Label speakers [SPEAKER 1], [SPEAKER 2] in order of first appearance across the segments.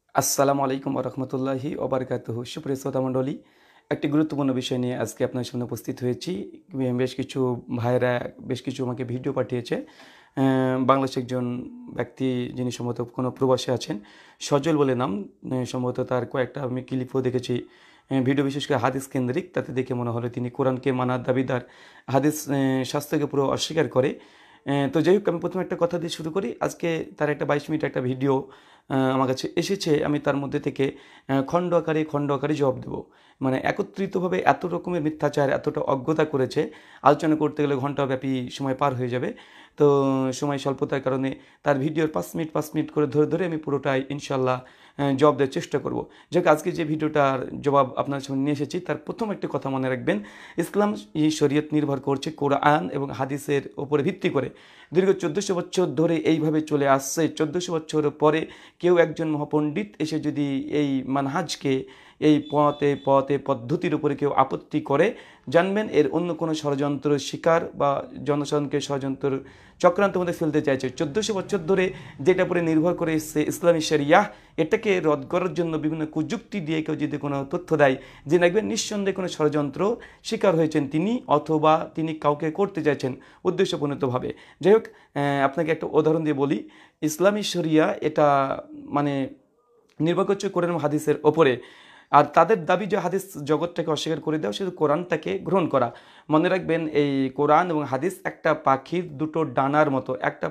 [SPEAKER 1] আসসালামু আলাইকুম ওরহমতুল্লাহি ওবরকাতুহু। সুপ্রিয় শ্রোতা মণ্ডলী, একটি গুরুত্বপূর্ণ বিষয় নিয়ে আজকে আপনার সামনে উপস্থিত হয়েছি। বেশ কিছু ভাইয়েরা বেশ কিছু আমাকে ভিডিও পাঠিয়েছে। বাংলাদেশের একজন ব্যক্তি, যিনি সম্ভবত কোনো প্রবাসে আছেন, সজল বলে নাম। সম্ভবত তার কয়েকটা আমি ক্লিপও দেখেছি, ভিডিও বিশেষ করে হাদিস কেন্দ্রিক। তাতে দেখে মনে হলো তিনি কোরআনকে মানার দাবিদার, হাদিস শাস্ত্রকে পুরো অস্বীকার করে। তো যাই হোক, আমি প্রথমে একটা কথা দিয়ে শুরু করি। আজকে তার একটা 22 মিনিট একটা ভিডিও আমার কাছে এসেছে। আমি তার মধ্যে থেকে খণ্ড আকারে জবাব দেবো। মানে একত্রিতভাবে এত রকমের মিথ্যাচার, এতটা অজ্ঞতা করেছে, আলোচনা করতে গেলে ঘণ্টাব্যাপী সময় পার হয়ে যাবে। তো সময় স্বল্পতার কারণে তার ভিডিওর 5 মিনিট করে ধরে ধরে আমি পুরোটাই ইনশাল্লাহ জবাব দেওয়ার চেষ্টা করব। যাক, আজকে যে ভিডিওটার জবাব আপনার সামনে নিয়ে এসেছি, তার প্রথম একটি কথা মনে রাখবেন। ইসলাম শরীয়ত নির্ভর করছে কোরআন এবং হাদিসের উপরে ভিত্তি করে। দীর্ঘ 1400 বছর ধরে এইভাবে চলে আসছে। 1400 বছরের পরে কেউ একজন মহাপণ্ডিত এসে যদি এই মানহাজকে, এই পদ্ধতির উপরে কেউ আপত্তি করে, জানবেন এর অন্য কোনো ষড়যন্ত্র শিকার বা জনসাধারণকে ষড়যন্ত্র চক্রান্তের মধ্যে ফেলতে চাইছে। 1400 বছর ধরে যেটা উপরে নির্ভর করে এসছে ইসলামী শরিয়াহ, এটাকে রদ করার জন্য বিভিন্ন কুযুক্তি দিয়ে কেউ যদি কোনো তথ্য দেয়, যে দেখবেন নিঃসন্দেহে কোনো ষড়যন্ত্র শিকার হয়েছেন তিনি, অথবা তিনি কাউকে করতে চাইছেন উদ্দেশ্যপ্রণীতভাবে। যাই হোক, আপনাকে একটা উদাহরণ দিয়ে বলি। ইসলামী শরিয়া এটা মানে নির্ভর করছে কোরআন এবং হাদিসের ওপরে। আর তাদের দাবি যে হাদিস জগৎটাকে অস্বীকার করে দেওয়া, শুধু কোরআনটাকে গ্রহণ করা। মনে রাখবেন, এই কোরআন এবং হাদিস একটা পাখির দুটো ডানার মতো।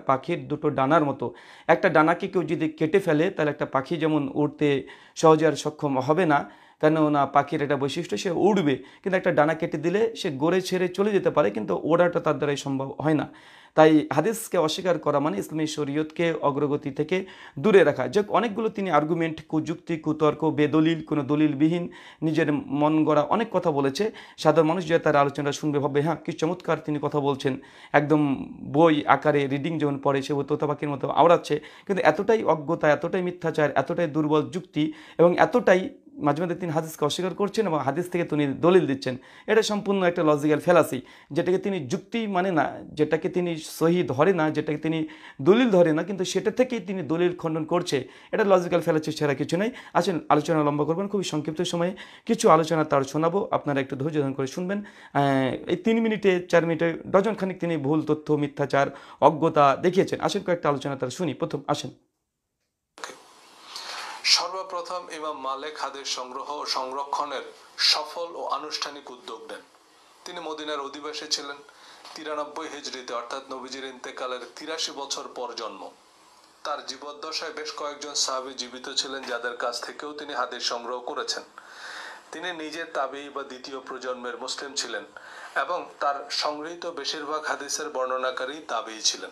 [SPEAKER 1] একটা ডানাকে কেউ যদি কেটে ফেলে, তাহলে একটা পাখি যেমন উড়তে সহজে আর সক্ষম হবে না, কেননা পাখির একটা বৈশিষ্ট্য, সে উড়বে, কিন্তু একটা ডানা কেটে দিলে সে গড়ে ছেড়ে চলে যেতে পারে, কিন্তু ওড়াটা তার দ্বারাই সম্ভব হয় না। তাই হাদিসকে অস্বীকার করা মানে ইসলামী শরীয়তকে অগ্রগতি থেকে দূরে রাখা। যে অনেকগুলো তিনি আর্গুমেন্ট, কুযুক্তি, কুতর্ক, বেদলিল, কোনো দলিলবিহীন নিজের মন গড়া অনেক কথা বলেছে। সাধারণ মানুষ যে তার আলোচনা শুনবে ভাববে, হ্যাঁ কি চমৎকার তিনি কথা বলছেন, একদম বই আকারে রিডিং যেমন পড়ে সে তোতা পাখির মতো আওড়াচ্ছে। কিন্তু এতটাই অজ্ঞতা, এতটাই মিথ্যাচার, এতটাই দুর্বল যুক্তি, এবং এতটাই মাঝে মাঝে তিনি হাদিসকে অস্বীকার করছেন এবং হাদিস থেকে তিনি দলিল দিচ্ছেন। এটা সম্পূর্ণ একটা লজিক্যাল ফেলাসি, যেটাকে তিনি যুক্তি মানে না, যেটাকে তিনি সহি ধরে না, যেটাকে তিনি দলিল ধরে না, কিন্তু সেটা থেকেই তিনি দলিল খণ্ডন করছে। এটা লজিক্যাল ফেলাসি ছাড়া কিছু নেই। আসেন, আলোচনা লম্বা করবেন, খুবই সংক্ষিপ্ত সময়ে কিছু আলোচনা তার শোনাবো, আপনারা একটু ধৈর্য ধারণ করে শুনবেন। এই 3 মিনিটে 4 মিনিটে ডজন খানিক তিনি ভুল তথ্য, মিথ্যাচার, অজ্ঞতা দেখিয়েছেন। আসেন কয়েকটা আলোচনা তার শুনি। প্রথম আসেন।
[SPEAKER 2] সর্বপ্রথম ইমাম মালিক হাদিস সংগ্রহ ও সংরক্ষণের সফল ও আনুষ্ঠানিক উদ্যোগ নেন। তিনি মদিনার অধিবাসী ছিলেন। 93 হিজরিতে, অর্থাৎ নবীজির ইন্তেকালের 83 বছর পর জন্ম। তার জীবদ্দশায় বেশ কয়েকজন সাহাবী জীবিত ছিলেন, যাদের কাছ থেকেও তিনি হাদিস সংগ্রহ করেছেন। তিনি নিজে তাবেঈ বা দ্বিতীয় প্রজন্মের মুসলিম ছিলেন এবং তার সংগৃহীত বেশিরভাগ হাদিসের বর্ণনাকারী তাবেঈ ছিলেন।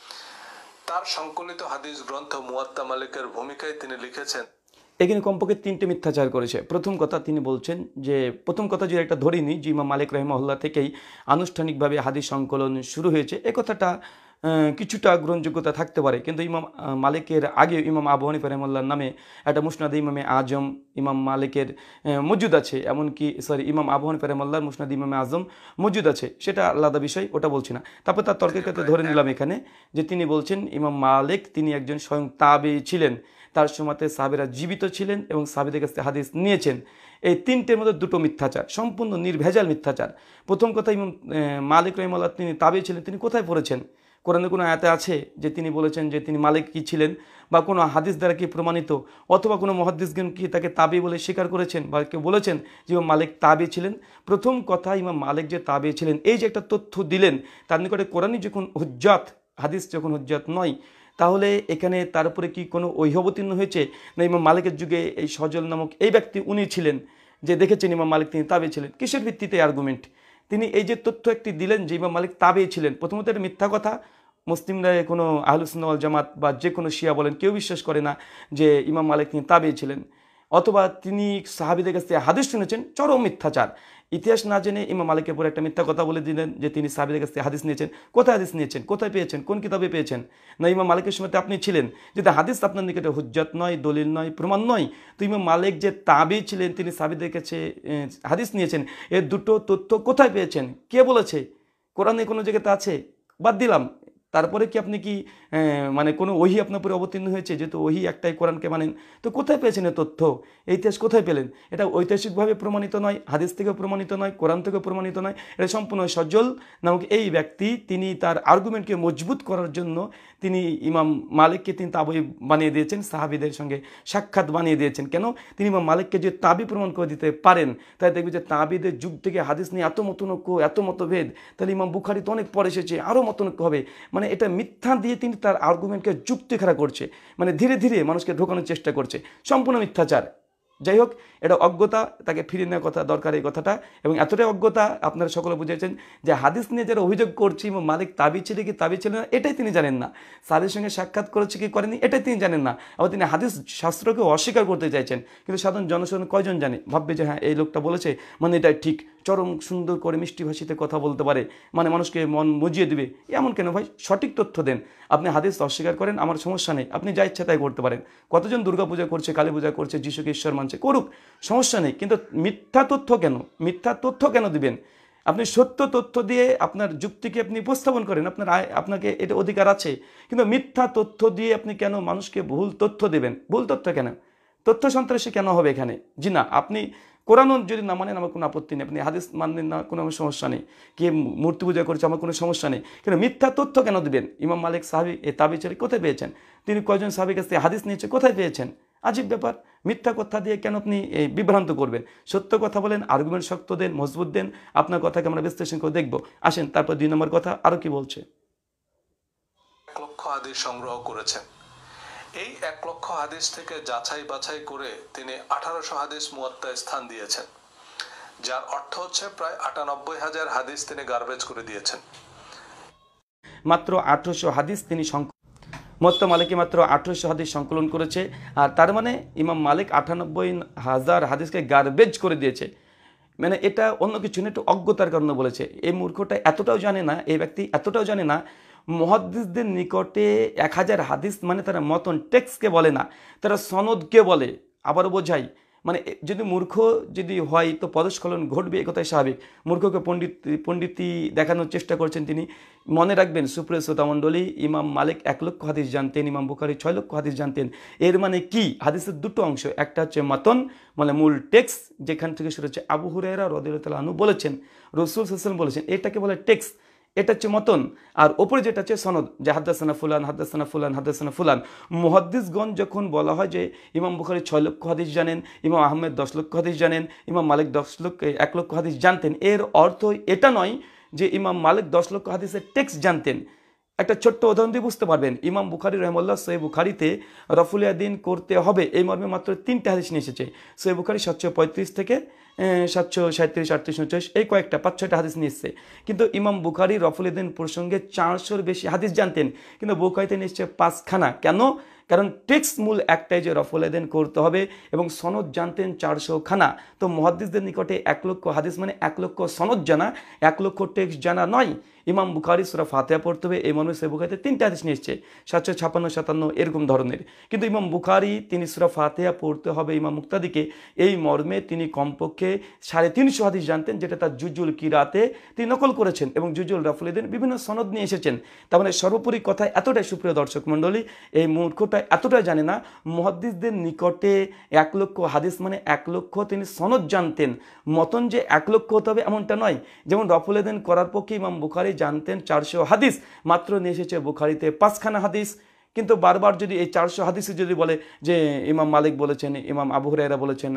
[SPEAKER 2] তার সংকলিত হাদিস গ্রন্থ মুয়াত্তা মালিকের ভূমিকায় তিনি লিখেছেন।
[SPEAKER 1] এখানে কমপক্ষে 3টে মিথ্যাচার করেছে। প্রথম কথা, তিনি বলছেন যে, প্রথম কথা যে একটা ধরিনি যে ইমাম মালিক রাহিমাহুল্লাহ থেকেই আনুষ্ঠানিকভাবে হাদিস সংকলন শুরু হয়েছে, এ কথাটা কিছুটা গ্রহণযোগ্যতা থাকতে পারে। কিন্তু ইমাম মালিকের আগে ইমাম আবু হানিফা রাহিমাহুল্লাহর নামে একটা মুসনাদে ইমামে আজম ইমাম মালিকের মজুদ আছে। এমনকি ইমাম আবু হানিফা রাহিমাহুল্লাহর মুসনাদে ইমামে আজম মজুদ আছে, সেটা আলাদা বিষয়, ওটা বলছি না। তারপর তার তর্কের ক্ষেত্রে ধরে নিলাম এখানে যে তিনি বলছেন ইমাম মালিক তিনি একজন স্বয়ং তাবেঈ ছিলেন, তার সময়তে সাহাবীরা জীবিত ছিলেন এবং সাহাবীদের কাছ থেকে হাদিস নিয়েছেন। এই 3টের মধ্যে 2টো মিথ্যাচার, সম্পূর্ণ নির্ভেজাল মিথ্যাচার। প্রথম কথা, ইমাম মালিক রাহিমাহুল্লাহ তিনি তাবেঈ ছিলেন, তিনি কোথায় পড়েছেন? কোরআনে কোনো আয়াতে আছে যে তিনি বলেছেন যে তিনি মালিক কি ছিলেন, বা কোনো হাদিস দ্বারা কি প্রমাণিত, অথবা কোনো মুহাদ্দিসগণ কি তাকে তাবেঈ বলে স্বীকার করেছেন বা কেউ বলেছেন যে ইমাম মালিক তাবেঈ ছিলেন? প্রথম কথা, ইমাম মালিক যে তাবেঈ ছিলেন, এই যে একটা তথ্য দিলেন, তার নিকটে কোরআনই যখন হুজ্জাত, হাদিস যখন হুজ্জাত নয়, তাহলে এখানে তার উপরে কি কোনো ঐহ অবতীর্ণ হয়েছে? না ইমাম মালিকের যুগে এই সজল নামক এই ব্যক্তি উনি ছিলেন যে দেখেছেন ইমাম মালিক তিনি তাবেঈ ছিলেন? কিসের ভিত্তিতে আর্গুমেন্ট? তিনি এই যে তথ্য একটি দিলেন যে ইমাম মালিক তাবেঈ ছিলেন, প্রথমত এটা মিথ্যা কথা। মুসলিমরা, কোনো আহলুস সুন্নাহ ওয়াল জামাত বা যে কোনো শিয়া বলেন, কেউ বিশ্বাস করে না যে ইমাম মালিক তিনি তাবেঈ ছিলেন, অথবা তিনি সাহাবীদের কাছ থেকে হাদিস শুনেছেন। চরম মিথ্যাচার। ইতিহাস না জেনে ইমাম মালিকের পরে একটা মিথ্যা কথা বলে দিলেন যে তিনি সাহাবীদের কাছ থেকে হাদিস নিয়েছেন। কোথায় হাদিস নিয়েছেন? কোথায় পেয়েছেন? কোন কিতাবে পেয়েছেন? না ইমাম মালিকের সময়তে আপনি ছিলেন। যদি হাদিস আপনার নিকটে হুজ্জাত নয়, দলিল নয়, প্রমাণ নয়, তো ইমাম মালিক যে তাবেঈ ছিলেন, তিনি সাহাবীদের কাছে হাদিস নিয়েছেন, এর দুটো তথ্য কোথায় পেয়েছেন? কে বলেছে? কোরআনে কোনো জায়গাতে আছে? বাদ দিলাম, তারপরে কি আপনি কি মানে কোনো ওহি আপনার উপরে অবতীর্ণ হয়েছে? যেহেতু ওহি একটাই, কোরআনকে মানেন, তো কোথায় পেয়েছেন এই তথ্য? এই ইতিহাস কোথায় পেলেন? এটা ঐতিহাসিকভাবে প্রমাণিত নয়, হাদিস থেকেও প্রমাণিত নয়, কোরআন থেকেও প্রমাণিত নয়। এটা সম্পূর্ণ সজল নামক এই ব্যক্তি, তিনি তার আর্গুমেন্টকে মজবুত করার জন্য তিনি ইমাম মালিককে তিনি তাবি বানিয়ে দিয়েছেন, সাহাবিদের সঙ্গে সাক্ষাৎ বানিয়ে দিয়েছেন। কেন? তিনি ইমাম মালিককে যে তাবি প্রমাণ করে দিতে পারেন, তাই দেখবি যে তাবিদের যুগ থেকে হাদিস নিয়ে এত মতনৈক্য, এত মতভেদ, তাহলে ইমাম বুখারী তো অনেক পরে এসেছে, আরও মতনৈক্য হবে। মানে এটা মিথ্যা দিয়ে তিনি তার আর্গুমেন্টকে যুক্তি খাড়া করছে, মানে ধীরে ধীরে মানুষকে ঢোকানোর চেষ্টা করছে, সম্পূর্ণ মিথ্যাচার। যাই হোক, এটা অজ্ঞতা, তাকে ফিরিয়ে নেওয়ার কথা দরকার এই কথাটা। এবং এতটাই অজ্ঞতা, আপনারা সকলে বুঝেছেন যে হাদিস নিয়ে যারা অভিযোগ করছে ইমাম মালিক তাবি ছিল কি তাবি ছিল না, এটাই তিনি জানেন না। সাহাবীর সঙ্গে সাক্ষাৎ করেছে কি করেনি, এটাই তিনি জানেন না। আবার তিনি হাদিস শাস্ত্রকে অস্বীকার করতে চাইছেন, কিন্তু সাধারণ জনসাধারণ কয়জন জানে? ভাববে যে হ্যাঁ, এই লোকটা বলেছে, মানে এটা ঠিক, চরম সুন্দর করে মিষ্টি ভাষীতে কথা বলতে পারে, মানে মানুষকে মন বুঝিয়ে দিবে। এমন কেন ভাই? সঠিক তথ্য দেন। আপনি হাদিস অস্বীকার করেন, আমার সমস্যা নেই, আপনি যা ইচ্ছা তাই করতে পারেন। কতজন দুর্গাপূজা করছে, কালী পূজা করছে, যিশুকে ঈশ্বর মানছে, করুক, সমস্যা নেই। কিন্তু মিথ্যা তথ্য কেন? মিথ্যা তথ্য কেন দিবেন? আপনি সত্য তথ্য দিয়ে আপনার যুক্তিকে আপনি উপস্থাপন করেন, আপনাকে এটা অধিকার আছে। কিন্তু মিথ্যা তথ্য দিয়ে আপনি কেন মানুষকে ভুল তথ্য দেবেন? ভুল তথ্য কেন? তথ্য সন্ত্রাসী কেন হবে এখানে? জি না, আপনি কোরআন যদি না মানেন আমার কোনো আপত্তি নেই, আপনি হাদিস মানেন না, কোনো আমার সমস্যা নেই, কে মূর্তি পূজা করছে আমার কোনো সমস্যা নেই, কিন্তু মিথ্যা তথ্য কেন দিবেন? ইমাম মালিক সাহাবী এই তাবি ছেড়ে কোথায় পেয়েছেন? তিনি কয়জন সাহাবীর কাছ থেকে হাদিস নিয়েছে, কোথায় পেয়েছেন? আজীব ব্যাপার। মিথ্যা কথা দিয়ে কেন আপনি এই বিভ্রান্ত করবেন? সত্য কথা বলেন, আর্গুমেন্ট শক্ত দেন, মজবুত দেন, আপনার কথাকে আমরা বিশ্লেষণ করে দেখব। আসেন তারপর 2 নম্বর কথা আরও কি বলছে।
[SPEAKER 2] 1 লক্ষ হাদিস সংগ্রহ করেছেন। এই 1 লক্ষ হাদিস থেকে যাচাই বাছাই করে তিনি 1800 হাদিস মুয়াত্তায় স্থান দিয়েছেন, যার অর্থ হচ্ছে প্রায় 98,000 হাদিস তিনি গার্বেজ করে দিয়েছেন।
[SPEAKER 1] মাত্র 1800 হাদিস তিনি মুয়াত্তা মালিকে মাত্র 1800 হাদিস সংকলন করেছে, আর তার মানে ইমাম মালিক 98,000 হাদিসকে গার্বেজ করে দিয়েছে। মানে এটা অন্য কিছু না, একটু অজ্ঞতার কারণে বলেছে। এই মূর্খটা এতটাও জানে না, এই ব্যক্তি এতটাও জানে না, মুহাদ্দিসদের নিকটে 1000 হাদিস মানে তারা মতন টেক্সটকে বলে না, তারা সনদকে বলে। আবারও বোঝাই, মানে যদি মূর্খ যদি হয় তো পদস্খলন ঘটবে, এ কথাই স্বাভাবিক। মূর্খকে পণ্ডিতি দেখানোর চেষ্টা করছেন তিনি। মনে রাখবেন সুপ্রিয় শ্রোতামণ্ডলী, ইমাম মালিক 1 লক্ষ হাদিস জানতেন, ইমাম বুখারী 6 লক্ষ হাদিস জানতেন। এর মানে কি? হাদিসের দুটো অংশ, একটা হচ্ছে মাতন মানে মূল টেক্সট, যেখান থেকে শুরু হচ্ছে আবু হুরায়রা রাদিয়াল্লাহু আনহু বলেছেন, রাসূল সাল্লাল্লাহু আলাইহি ওয়াসাল্লাম বলেছেন, এটাকে বলে টেক্সট, এটা হচ্ছে মতন। আর ওপরে যেটা হচ্ছে সনদ, যে হাদ্দাসানা ফুলান হাদ্দাসানা ফুলান হাদ্দাসানা ফুলান। মুহাদ্দিসগণ যখন বলা হয় যে ইমাম বুখারী 6 লক্ষ হাদিস জানেন, ইমাম আহমেদ 10 লক্ষ হাদিস জানেন, ইমাম মালিক 1 লক্ষ হাদিস জানতেন, এর অর্থ এটা নয় যে ইমাম মালিক 10 লক্ষ হাদিসের টেক্সট জানতেন। একটা ছোট্ট উদাহরণ দিয়ে বুঝতে পারবেন। ইমাম বুখারী রাহিমাহুল্লাহ সহিহ বুখারীতে রফুল ইয়াদিন করতে হবে এই মর্মে মাত্র 3টে হাদিস নিয়ে এসেছে। সহিহ বুখারী 735 থেকে 737, 38, 39 এই কয়েকটা 5-6টা হাদিস নিয়ে এসছে। কিন্তু ইমাম বুখারী রফুল ইয়াদিন প্রসঙ্গে 400-র বেশি হাদিস জানতেন, কিন্তু বুখারীতে নিয়ে এসছে 5খানা। কেন? কারণ টেক্সট মূল একটাই যে রফুল ইয়াদিন করতে হবে, এবং সনদ জানতেন 400খানা। তো মুহাদ্দিসদের নিকটে 1 লক্ষ হাদিস মানে 1 লক্ষ সনদ জানা, 1 লক্ষ টেক্সট জানা নয়। ইমাম বুখারী সূরা ফাতিহা পড়তে হবে এই মর্মে সহিহ বুখারীতে 3টে হাদিস নিয়ে এসছে, 756, 57 এরকম ধরনের। কিন্তু ইমাম বুখারী তিনি সূরা ফাতিহা পড়তে হবে ইমাম মুক্তাদিকে এই মর্মে তিনি কমপক্ষে 350 হাদিস জানতেন, যেটা তার জুজুল কিরাতে তিনি নকল করেছেন, এবং জুজুল রফুল ইয়াদিন বিভিন্ন সনদ নিয়ে এসেছেন। তার মানে সর্বোপরি কথা এতটাই, সুপ্রিয় দর্শক মণ্ডলী, এই মূর্খটা এতটা জানে না, মুহাদ্দিসদের নিকটে 1 লক্ষ হাদিস মানে 1 লক্ষ তিনি সনদ জানতেন। মতন যে 1 লক্ষ হতে হবে এমনটা নয়। যেমন রফুল ইয়াদিন করার পক্ষে ইমাম বুখারী জানতেন 400 হাদিস, মাত্র নিয়ে এসেছে বুখারীতে 5খানা হাদিস। কিন্তু বারবার যদি এই 400 হাদিসে যদি বলে যে ইমাম মালিক বলেছেন, ইমাম আবু হুরায়রা বলেছেন,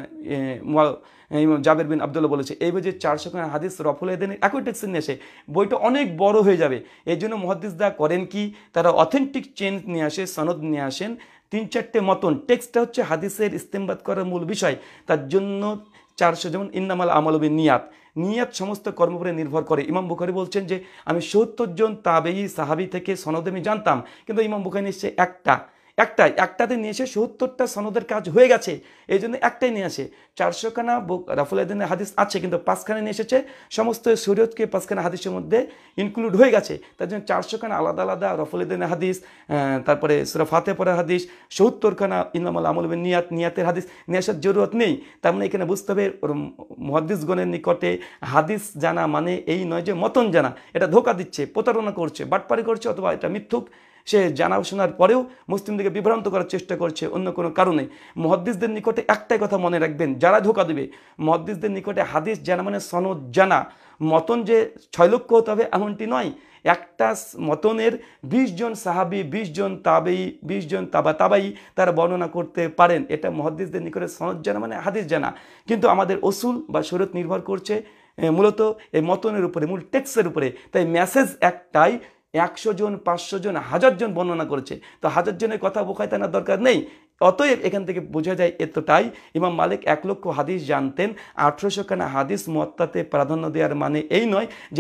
[SPEAKER 1] ইমাম জাবের বিন আব্দুল্লাহ বলেছে, এই যে 400খানা হাদিস রফুল ইয়াদিনের একই টেক্সট নিয়ে আসে, বইটা অনেক বড় হয়ে যাবে। এই জন্য মুহাদ্দিসরা করেন কি, তারা অথেন্টিক চেঞ্জ নিয়ে আসে, সনদ নিয়ে আসেন, 3-4টে মতন। টেক্সটটা হচ্ছে হাদিসের ইস্তেমবাদ করার মূল বিষয়, তার জন্য 400। যেমন ইন্নামাল আমালু বিন্নিয়াত, নিয়াত সমস্ত কর্ম উপরে নির্ভর করে। ইমাম বুখারী বলছেন যে আমি 70 জন তাবেঈ সাহাবী থেকে সনদ আমি জানতাম, কিন্তু ইমাম বুখারী নিশ্চয় একটা, একটাতে নিয়ে এসে ৭০টা সনদের কাজ হয়ে গেছে, এই জন্য একটাই নিয়ে আসে। 400খানা রাফুল হাদিস আছে, কিন্তু 5খানা নিয়ে এসেছে, সমস্ত শরীয়তকে 5খানা হাদিসের মধ্যে ইনক্লুড হয়ে গেছে। তার জন্য 400খানা আলাদা আলাদা রাফুল হাদিস, তারপরে সূরা ফাতিহা পড়ার হাদিস, ৭০খানা ইননামাল আমালু বিন্নিয়াত, নিয়াতের হাদিস নিয়ে আসার জরুরত নেই। তার মানে এখানে বুঝতে হবে মুহাদ্দিসগণের নিকটে হাদিস জানা মানে এই নয় যে মতন জানা। এটা ধোঁকা দিচ্ছে, প্রতারণা করছে, বাটপারি করছে, অথবা এটা মিথ্যুক, সে জানা শোনার পরেও মুসলিমদেরকে বিভ্রান্ত করার চেষ্টা করছে অন্য কোনো কারণে। মুহাদ্দিসদের নিকটে একটাই কথা মনে রাখবেন, যারা ধোঁকা দেবে, মুহাদ্দিসদের নিকটে হাদিস জানা মানে সনদ জানা। মতন যে 6 লক্ষ হতে হবে এমনটি নয়। একটা মতনের 20 জন সাহাবি, 20 জন তাবেই, 20 জন তাবাই তারা বর্ণনা করতে পারেন। এটা মুহাদ্দিসদের নিকটে সনদ জানা মানে হাদিস জানা। কিন্তু আমাদের উসুল বা শরীয়ত নির্ভর করছে মূলত এই মতনের উপরে, মূল টেক্সটের উপরে। তাই মেসেজ একটাই, 100 জন, 500 জন, 1000 জন বর্ণনা করেছে, তো 1000 জনের কথা বোখায় টানার দরকার নেই। অতএব এখান থেকে বোঝা যায় এতটাই, ইমাম মালিক 1 লক্ষ হাদিস জানতেন। 1800খানা হাদিস মুয়াত্তাতে প্রাধান্য দেওয়ার মানে এই নয় যে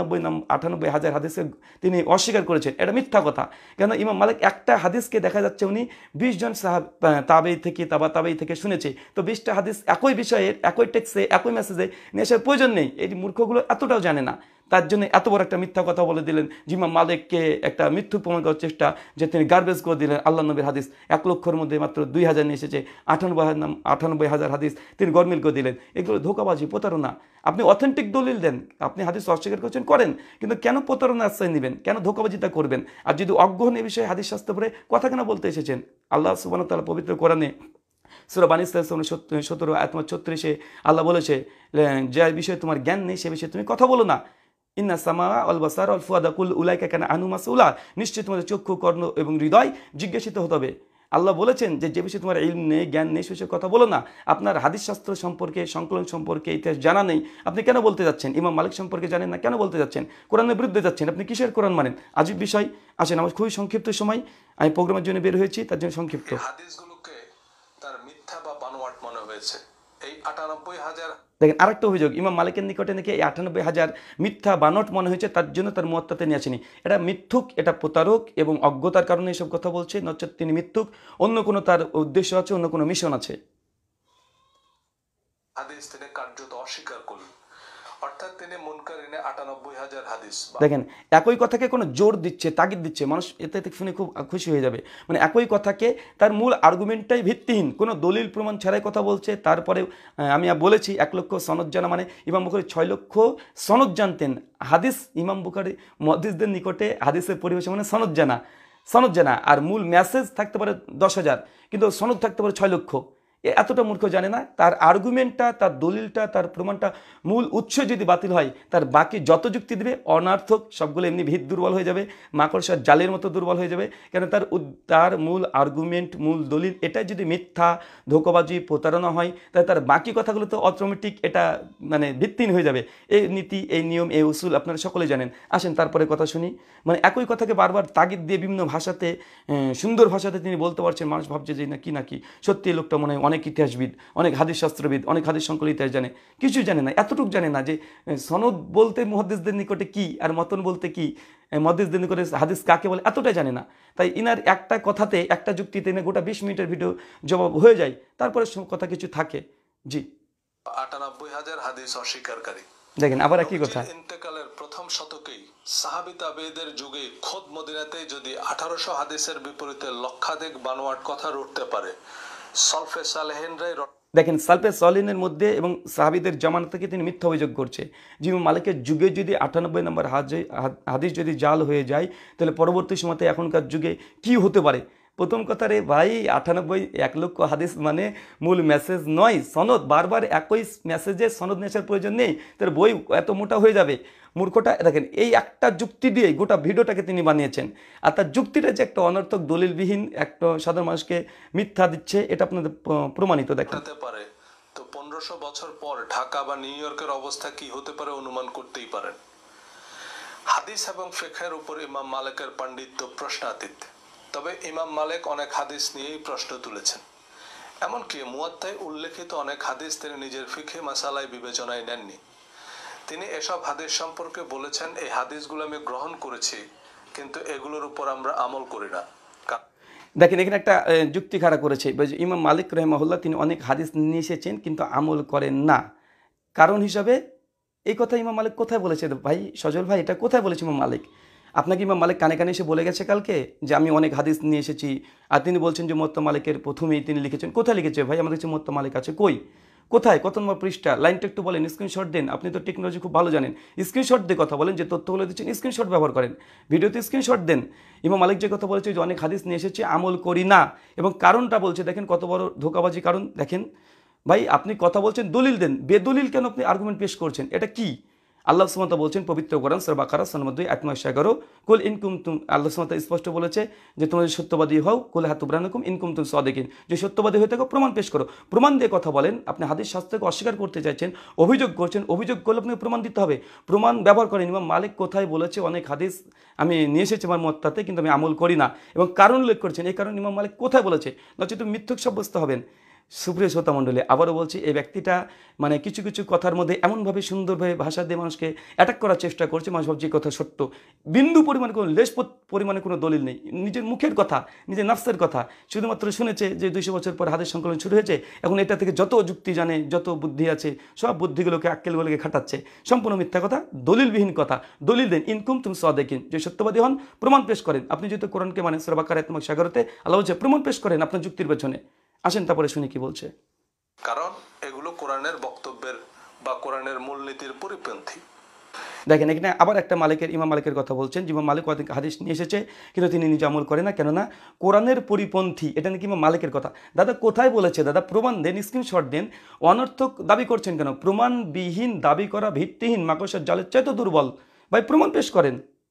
[SPEAKER 1] 98,000 হাদিসকে তিনি অস্বীকার করেছেন, এটা মিথ্যা কথা। কেন ইমাম মালিক একটা হাদিসকে দেখা যাচ্ছে উনি 20 জন তাবেই থেকে তাবাই থেকে শুনেছে, তো 20টা হাদিস একই বিষয়ের, একই টেক্সে, একই মেসেজে নিয়ে আসার প্রয়োজন নেই। এই মূর্খগুলো এতটাও জানে না, তার জন্য এত বড় একটা মিথ্যা কথা বলে দিলেন। ইমাম মালিককে একটা মিথ্যুক প্রমাণ করার চেষ্টা, যে তিনি গার্বেজ করে দিলেন। আল্লাহ নবীর হাদিস 1 লক্ষের মধ্যে মাত্র 2000 নিয়ে এসেছে, 98,000 হাদিস তিনি গরমিল করে দিলেন। এগুলো ধোঁকাবাজি, প্রতারণা। আপনি অথেন্টিক দলিল দেন, আপনি হাদিস অস্বীকার করছেন করেন, কিন্তু কেন প্রতারণা আশ্রয় নেবেন, কেন ধোঁকাবাজিটা করবেন? আর যদি অজ্ঞ হন এই বিষয়ে হাদিস শাস্ত্র পড়ে কথা কেন বলতে এসেছেন? আল্লাহ সুবহানাহু ওয়া তাআলা পবিত্র কোরআনে সূরা বানী ইসরাঈল 17 আয়াত 36 আল্লাহ বলেছে, যে বিষয়ে তোমার জ্ঞান নেই সে বিষয়ে তুমি কথা বলো না। ইন্না সামা আল বাসার আল ফুয়াদা কুল উলাইকা কানা আনহু মাসউলা, নিশ্চয়ই তোমাদের চক্ষু, কর্ণ এবং হৃদয় জিজ্ঞাসিত হতে হবে। আল্লাহ বলেছেন যে বিষয়ে তোমার ইলম নেই, জ্ঞান নেই, সে বিষয়ে কথা বলো না। আপনার হাদিস শাস্ত্র সম্পর্কে, সংকলন সম্পর্কে, ইতিহাস জানা নেই, আপনি কেন বলতে যাচ্ছেন? ইমাম মালিক সম্পর্কে জানেন না, কেন বলতে যাচ্ছেন? কোরআনের বিরুদ্ধে যাচ্ছেন, আপনি কিসের কোরআন মানেন? আজীব বিষয়। আসেন, আমার খুবই সংক্ষিপ্ত সময়, আমি প্রোগ্রামের জন্য বের হয়েছি, তার জন্য সংক্ষিপ্ত।
[SPEAKER 2] হাদিসগুলোকে তার মিথ্যা বা বানোয়াট মনে হয়েছে। এই 98,000,
[SPEAKER 1] দেখেন আরেকটা অভিযোগ, ইমাম মালিকের নিকটে নাকি এই 98,000 মিথ্যা বানট মনে হয়েছে, তার জন্য তার মুয়াত্তাতে নিয়ে আসেনি। এটা মিথ্যুক, এটা প্রতারক এবং অজ্ঞতার কারণে এসব কথা বলছে, নচেত তিনি মিথ্যুক, অন্য কোনো তার উদ্দেশ্য আছে, অন্য কোনো মিশন আছে।
[SPEAKER 2] হাদিস তিনি কার্যত অস্বীকার করলেন, অর্থাৎ তিনি মুনকারিনে 98,000 হাদিস।
[SPEAKER 1] দেখেন একই কথাকে কোনো জোর দিচ্ছে, তাগিদ দিচ্ছে, মানুষ এতে শুনে খুব খুশি হয়ে যাবে। মানে একই কথাকে তার মূল আর্গুমেন্টটাই ভিত্তিহীন, কোনো দলিল প্রমাণ ছাড়াই কথা বলছে। তারপরে আমি বলেছি 1 লক্ষ সনদ জানা মানে ইমাম বুখারী 6 লক্ষ সনদ জানতেন। হাদিস ইমাম বুখারী মুহাদ্দিসদের নিকটে হাদিসের পরিভাষা মানে সনদ জানা। আর মূল মেসেজ থাকতে পারে 10,000, কিন্তু সনদ থাকতে পারে 6 লক্ষ। এতটা মূর্খ জানে না। তার আর্গুমেন্টটা, তার দলিলটা, তার প্রমাণটা, মূল উৎস যদি বাতিল হয়, তার বাকি যত যুক্তি দেবে অনার্থক, সবগুলো এমনি ভিত দুর্বল হয়ে যাবে, মাকড়সার জালের মতো দুর্বল হয়ে যাবে। কেন তার মূল আর্গুমেন্ট, মূল দলিল এটাই যদি মিথ্যা, ধোঁকাবাজি, প্রতারণা হয়, তাহলে তার বাকি কথাগুলো তো অটোমেটিক এটা মানে ভিত্তিহীন হয়ে যাবে। এই নীতি, এই নিয়ম, এই উসুল আপনারা সকলে জানেন। আসেন তারপরে কথা শুনি। মানে একই কথাকে বারবার তাগিদ দিয়ে বিভিন্ন ভাষাতে, সুন্দর ভাষাতে তিনি বলতে পারছেন, মানুষ ভাবছে যে নাকি সত্যি এই লোকটা মনে হয় অনেক ইতিহাসবিদ, অনেক হাদিস শাস্ত্রবিদ, অনেক হাদিস সংকলিত ইতিহাস জানে। কিছুই জানে না, এতটুকু জানে না যে সনদ বলতে মুহাদ্দিসদের নিকটে কি, আর মতন বলতে কি, মুহাদ্দিসদের নিকটে হাদিস কাকে বলে, এতটাই জানে না। তাই ইনার একটা কথাতে, একটা যুক্তিতে এনে গোটা 20 মিনিটের ভিডিও জবাব হয়ে যায়, তারপরে কথা কিছু থাকে। জি,
[SPEAKER 2] 98,000 হাদিস অস্বীকারী।
[SPEAKER 1] দেখেন আবার একই কথা।
[SPEAKER 2] ইন্তেকালের প্রথম শতকেই সাহাবী তাবেঈদের যুগে খোদ মদিনাতে যদি 1800 হাদিসের বিপরীতে লক্ষাধিক বানোয়াট কথা রটতে পারে, সলফে সালেহিনরাই
[SPEAKER 1] দেখেন সালফে সালেহিনের মধ্যে এবং সাহাবীদের জামানা থেকে তিনি মিথ্যা অভিযোগ করছে। ইমাম মালিকের যুগে যদি 98 নম্বর হাদিস যদি জাল হয়ে যায়, তাহলে পরবর্তী সময়তে এখনকার যুগে কি হতে পারে? প্রথম কথা রে ভাই, 98 1 লক্ষ হাদিস মানে মূল মেসেজ নয়, সনদ। বারবার একই মেসেজে সনদ নেশার প্রয়োজন নেই, তার বই এত মোটা হয়ে যাবে। মূর্খটা দেখেন এই একটা যুক্তি দিয়ে গোটা ভিডিওটাকে তিনি বানিয়েছেন। আর তার যুক্তিটা যে একটা অনর্থক, দলিলবিহীন, একটা সাধারণ মানুষকে মিথ্যা দিচ্ছে, এটা আপনাদের প্রমাণিত। দেখেন
[SPEAKER 2] পারে তো 1500 বছর পর ঢাকা বা নিউ ইয়র্কের অবস্থা কি হতে পারে অনুমান করতেই পারেন। হাদিস এবং ফিকহের উপর ইমাম মালিকের পাণ্ডিত্য প্রশ্নাতীত। তবে ইমাম মালিক অনেক হাদিস নিয়েই প্রশ্ন তুলেছেন। এমনকি মুয়াত্তায় উল্লেখিত অনেক হাদিস তিনি নিজের ফিকহি মাসালায় বিবেচনায় নেননি। তিনি এসব হাদিস সম্পর্কে বলেছেন, এই হাদিসগুলো আমি গ্রহণ করেছি, কিন্তু এগুলোর উপর আমরা আমল করি না।
[SPEAKER 1] দেখেন এখানে একটা যুক্তি খাড়া করেছে ইমাম মালিক রহিমাহুল্লাহ তিনি অনেক হাদিস নিয়ে এসেছেন কিন্তু আমল করেন না। কারণ হিসাবে এই কথা ইমাম মালিক কোথায় বলেছে ভাই সজল ভাই, এটা কোথায় বলেছে ইমাম মালিক? আপনাকে ইমাম মালিক কানে কানে এসে বলে গেছে কালকে যে আমি অনেক হাদিস নিয়ে এসেছি, আর তিনি বলছেন যে মুওয়াত্তা মালিকের প্রথমেই তিনি লিখেছেন? কোথায় লিখেছে ভাই? আমাদের কাছে মুওয়াত্তা মালিক আছে, কই, কোথায়, কত নম্বর পৃষ্ঠা, লাইনটা একটু বলেন, স্ক্রিনশট দেন। আপনি তো টেকনোলজি খুব ভালো জানেন, স্ক্রিনশট দিয়ে কথা বলেন, যে তথ্যগুলো দিচ্ছেন স্ক্রিনশট ব্যবহার করেন, ভিডিওতে স্ক্রিনশট দেন। ইমাম মালিক যে কথা বলেছে যে অনেক হাদিস নিয়ে এসেছে আমল করি না, এবং কারণটা বলছে দেখেন কত বড় ধোকাবাজি কারণ। দেখেন ভাই আপনি কথা বলছেন, দলিল দেন, বেদলিল কেন আপনি আর্গুমেন্ট পেশ করছেন? এটা কি? আল্লাহ সুবহানাহু ওয়া তাআলা বলছেন পবিত্র কোরআন সূরা বাকারা ৯৭ আয়াত ১১, কুল ইন কুনতুম, আল্লাহ সুবহানাহু ওয়া তাআলা স্পষ্ট বলেছে যে তোমরা যদি সত্যবাদী হও, কুল হাতু বুরহানাকুম ইন কুনতুম সাদিকিন, যে সত্যবাদী হয়ে থাকো প্রমাণ পেশ করো। প্রমাণ দিয়ে কথা বলেন। আপনি হাদিস শাস্ত্রকে অস্বীকার করতে চাইছেন, অভিযোগ করছেন, অভিযোগ করলে আপনাকে প্রমাণ দিতে হবে, প্রমাণ ব্যবহার করেন। ইমাম মালিক কোথায় বলেছে অনেক হাদিস আমি নিয়ে এসেছি আমার মুওয়াত্তাতে কিন্তু আমি আমল করি না, এবং কারণ উল্লেখ করছেন, এই কারণ ইমাম মালিক কোথায় বলেছে, নচেত মিথ্যক সাব্যস্ত হবেন। সুপ্রিয় শ্রোতা মণ্ডলী, আবারও বলছি এই ব্যক্তিটা মানে কিছু কিছু কথার মধ্যে এমনভাবে সুন্দরভাবে ভাষা দিয়ে মানুষকে অ্যাটাক করার চেষ্টা করছে, মানুষ ভাবছে কথা সত্য, বিন্দু পরিমাণে কোনো লেশ পরিমাণে কোনো দলিল নেই, নিজের মুখের কথা, নিজের নাফসের কথা শুধুমাত্র শুনেছে যে ২০০ বছর পর হাদিস সংকলন শুরু হয়েছে, এখন এটা থেকে যত যুক্তি জানে, যত বুদ্ধি আছে সব বুদ্ধিগুলোকে আক্কেলগুলোকে খাটাচ্ছে, সম্পূর্ণ মিথ্যা কথা, দলিলবিহীন কথা। দলিল দেন, ইনকুম তুম সাদিকিন, যে সত্যবাদী হন প্রমাণ পেশ করেন। আপনি যেহেতু কোরআনকে মানে সূরা বাকারা আয়াত ১১তে আল্লাহ বলছে প্রমাণ পেশ করেন আপনার যুক্তির পেছনে। আসেন তারপরে শুনি কি বলছে।
[SPEAKER 2] কারণ এগুলো কোরআনের বক্তব্যের বা কোরআনের মূলনীতির পরিপন্থী।
[SPEAKER 1] দেখেন এখানে আবার একটা মালিকের, ইমাম মালিকের কথা বলছেন, যে ইমাম মালিক অনেক হাদিস নিয়ে এসেছে কিন্তু তিনি নিজে আমল করে না, কেননা কোরআনের পরিপন্থী, এটা নাকি ইমাম মালিকের কথা। দাদা কোথায় বলেছে? দাদা প্রমাণ দেন, স্ক্রিনশট দেন। অনর্থক দাবি করছেন কেন? প্রমাণবিহীন দাবি করা ভিত্তিহীন, মাকড়সার জালের চাইতে দুর্বল। ভাই প্রমাণ পেশ করেন।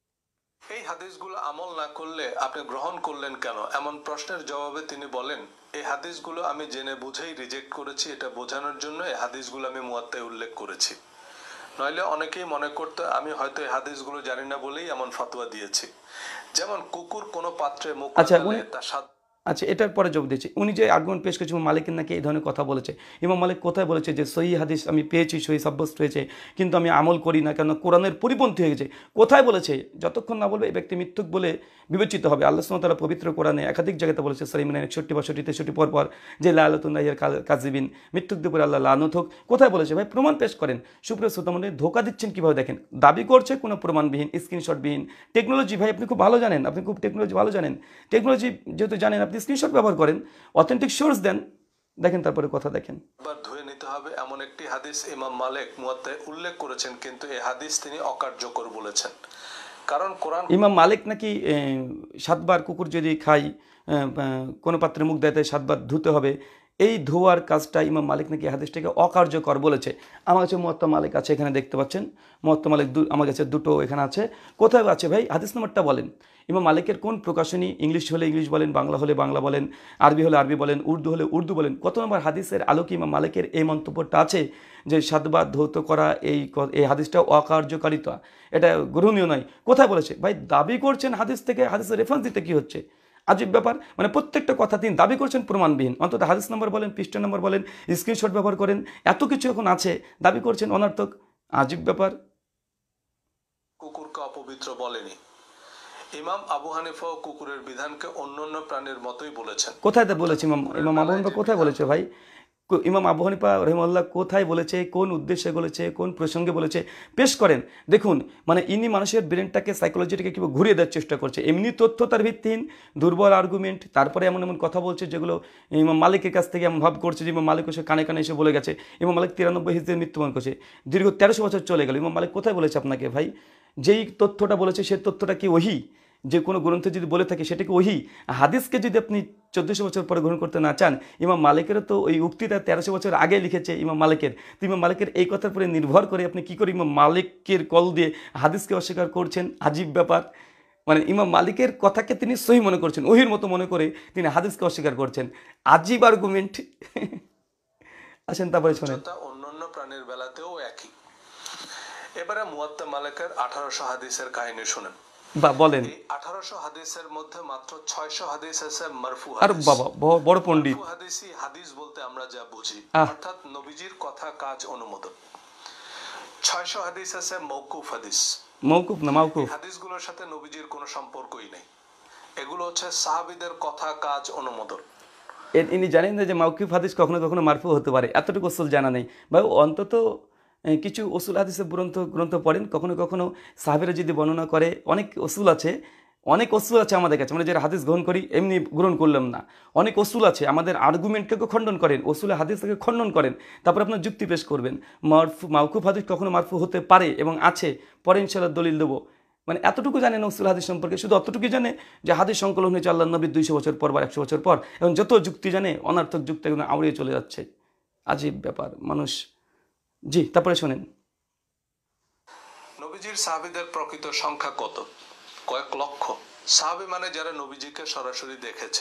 [SPEAKER 2] এই হাদিসগুলো আমল না করলে আপনি গ্রহণ করলেন কেন, এমন প্রশ্নের জবাবে তিনি বলেন, এই হাদিসগুলো আমি জেনে বুঝেই রিজেক্ট করেছি, এটা বোঝানোর জন্য এই হাদিসগুলো আমি মুওয়াত্তায় উল্লেখ করেছি। নইলে অনেকেই মনে করতো আমি হয়তো এই হাদিসগুলো জানি না বলেই এমন ফতোয়া দিয়েছি। যেমন কুকুর কোনো পাত্রে মুখ রাখলে তার স্বাদ।
[SPEAKER 1] আচ্ছা এটার পরে যোগ দিচ্ছি, উনি যে আর্গুমেন্ট পেশ করেছেন মালিকের নাকি এই ধরনের কথা বলেছে। ইমাম মালিক কোথায় বলেছে যে সহি হাদিস আমি পেয়েছি, সহি সাব্যস্ত হয়েছে কিন্তু আমি আমল করি না কেন কোরআনের পরিপন্থী হয়ে গেছে? কোথায় বলেছে? যতক্ষণ না বলবে এই ব্যক্তি মিথ্যুক বলে বিবেচিত হবে। আল্লাহ সুবহানাহু ওয়া তাআলা পবিত্র কোরআনে একাধিক জায়গাতে বলেছে, সূরা ইমরানের ৬১, ৬২, ৬৩ পর পর, যে লাআনাতুল্লাহিল কাযিবিন, মিথ্যুকদের উপরে আল্লাহ লানত হোক। কোথায় বলেছে ভাই? প্রমাণ পেশ করেন। সুপ্রিয় শ্রোতা মণ্ডলী, ধোঁকা দিচ্ছেন কিভাবে দেখেন। দাবি করছে কোনো প্রমাণবিহীন, স্ক্রিনশটবিহীন। টেকনোলজি ভাই আপনি খুব ভালো জানেন, আপনি খুব টেকনোলজি ভালো জানেন। টেকনোলজি যেহেতু জানেন আপনি স্ক্রিনশট ব্যবহার করেন, অথেন্টিক সোর্স দেন। দেখেন তারপরে কথা দেখেন।
[SPEAKER 2] বার ধুয়ে নিতে হবে এমন একটি হাদিস ইমাম মালিক মুওয়াত্তায় উল্লেখ করেছেন, কিন্তু এই হাদিস তিনি অকার্যকর বলেছেন। কারণ কোরআন,
[SPEAKER 1] ইমাম মালিক নাকি ৭ বার কুকুর যদি খাই কোনো পাত্রে মুখ দেয় ৭ বার ধুতে হবে, এই ধোয়ার কাজটা ইমাম মালিক নাকি হাদিসটাকে অকার্যকর বলেছে। আমার কাছে মুওয়াত্তা মালিক আছে, এখানে দেখতে পাচ্ছেন মুওয়াত্তা মালিক আমার কাছে দুটো এখানে আছে। কোথায় আছে ভাই? হাদিস নাম্বারটা বলেন। ইমাম মালিকের কোন প্রকাশনী, ইংলিশ হলে ইংলিশ বলেন, বাংলা হলে বাংলা বলেন, আরবি হলে আরবি বলেন, উর্দু হলে উর্দু বলেন, কত নম্বর হাদিসের আলোকে ইমাম মালিকের এই মন্তব্যটা আছে যে ৭ বার ধৌত করা এই হাদিসটা অকার্যকারিতা, এটা গ্রহণীয় নয়? কোথায় বলেছে ভাই? দাবি করছেন হাদিস থেকে, হাদিসের রেফারেন্স দিতে কি হচ্ছে? আজীব ব্যাপার, মানে প্রত্যেকটা কথা তিনি দাবি করছেন প্রমাণবিহীন। অন্তত হাদিস নম্বর বলেন, পৃষ্ঠা নম্বর বলেন, স্ক্রিনশট ব্যবহার করেন, এত কিছু এখন আছে, দাবি করছেন অনর্থক। আজীব ব্যাপার।
[SPEAKER 2] কুকুরকে অপবিত্র বলেনি। ইমাম আবু হানিফা কুকুরের বিধানকে অন্যান্য প্রাণীর মতোই বলেছেন।
[SPEAKER 1] কোথায় বলেছে ইমাম আবু হানিফা কোথায় বলেছে ভাই? ইমাম আবু হানিফা রহিমাহুল্লাহ কোথায় বলেছে, কোন উদ্দেশ্যে বলেছে, কোন প্রসঙ্গে বলেছে? পেশ করেন। দেখুন মানে ইনি মানুষের ব্রেনটাকে, সাইকোলজিটাকে কীভাবে ঘুরিয়ে দেওয়ার চেষ্টা করছে। এমনি তথ্য তার ভিত্তিহীন, দুর্বল আর্গুমেন্ট, তারপরে এমন এমন কথা বলছে যেগুলো ইমাম মালিকের কাছ থেকে এমন ভাব করছে যে ইমাম মালিক এসে কানে কানে এসে বলে গেছে। ইমাম মালিক ৯৩ হিজরিতে মৃত্যুবরণ করছে, দীর্ঘ ১৩০০ বছর চলে গেল। ইমাম মালিক কোথায় বলেছে আপনাকে ভাই? যেই তথ্যটা বলেছে সে তথ্যটা কি ওহী? যে কোনো গ্রন্থে যদি বলে থাকে সেটাকে ওহী। হাদিসকে যদি আপনি ১৪০০ বছর পরে গ্রহণ করতে না চান, ইমাম মালিকেরও তো ওই উক্তিটা ১৩০০ বছর আগে লিখেছে ইমাম মালিকের। তো ইমাম মালিকের এই কথার উপরে নির্ভর করে আপনি কী করে ইমাম মালিকের কল দিয়ে হাদিসকে অস্বীকার করছেন? আজীব ব্যাপার। মানে ইমাম মালিকের কথাকে তিনি সহি মনে করছেন, ওহির মতো মনে করে তিনি হাদিসকে অস্বীকার করছেন। আজীব আর্গুমেন্ট। আসেন তারপরে শোনেন।
[SPEAKER 2] অন্যান্য প্রাণীর বেলাতেও একই। এবারে মুওয়াত্তা মালিকের ১৮০০ হাদিসের কাহিনী শুনেন।
[SPEAKER 1] বলেন।
[SPEAKER 2] ১৮০০ হাদিসের মধ্যে মাত্র ৬০০ হাদিস আছে মারফু
[SPEAKER 1] আর বাবা বড় পণ্ডিত।
[SPEAKER 2] হাদিস বলতে আমরা যা বুঝি, অর্থাৎ নবীজির কথা কাজ অনুমোদন। ৬০০ হাদিস আছে মওকুফ হাদিস।
[SPEAKER 1] মওকুফ না মাওকুফ।
[SPEAKER 2] হাদিসগুলোর সাথে নবীজির কোনো সম্পর্কই নেই। এগুলো হচ্ছে সাহাবীদের কথা কাজ অনুমোদন।
[SPEAKER 1] ইনি জানেন না যে মাউকুফ হাদিস কখনো কখনো মারফু হতে পারে, এতটুকু উসুল জানা নেই, বা অন্তত কিছু উসুল হাদিসের গ্রন্থ পড়েন, কখনো কখনো সাহাবীরা যদি বর্ণনা করে, অনেক উসুল আছে, আমাদের কাছে, আমরা যারা হাদিস গ্রহণ করি এমনি গ্রহণ করলাম না, অনেক উসুল আছে, আমাদের আর্গুমেন্টকে খণ্ডন করেন, উসুলে হাদিসকে খণ্ডন করেন, তারপর আপনার যুক্তি পেশ করবেন। মাউকুফ হাদিস কখনো মারফু হতে পারে এবং আছে, পরে ইনশাআল্লাহ দলিল দেবো। মানে এতটুকু জানে না উসুল হাদিস সম্পর্কে, শুধু অতটুকু জানে যে হাদিস সংকলন হয়েছে আল্লাহ নবীর 200 বছর পর বা 100 বছর পর, এবং যত যুক্তি জানে অনার্থক যুক্তি একদম আউড়িয়ে চলে যাচ্ছে। আজীব ব্যাপার মানুষ। জি, তারপরে শোনেন।
[SPEAKER 2] নবীজির সাহাবীদের প্রকৃত সংখ্যা কত? কয়েক লক্ষ। সাহাবী মানে যারা নবীজিকে সরাসরি দেখেছে।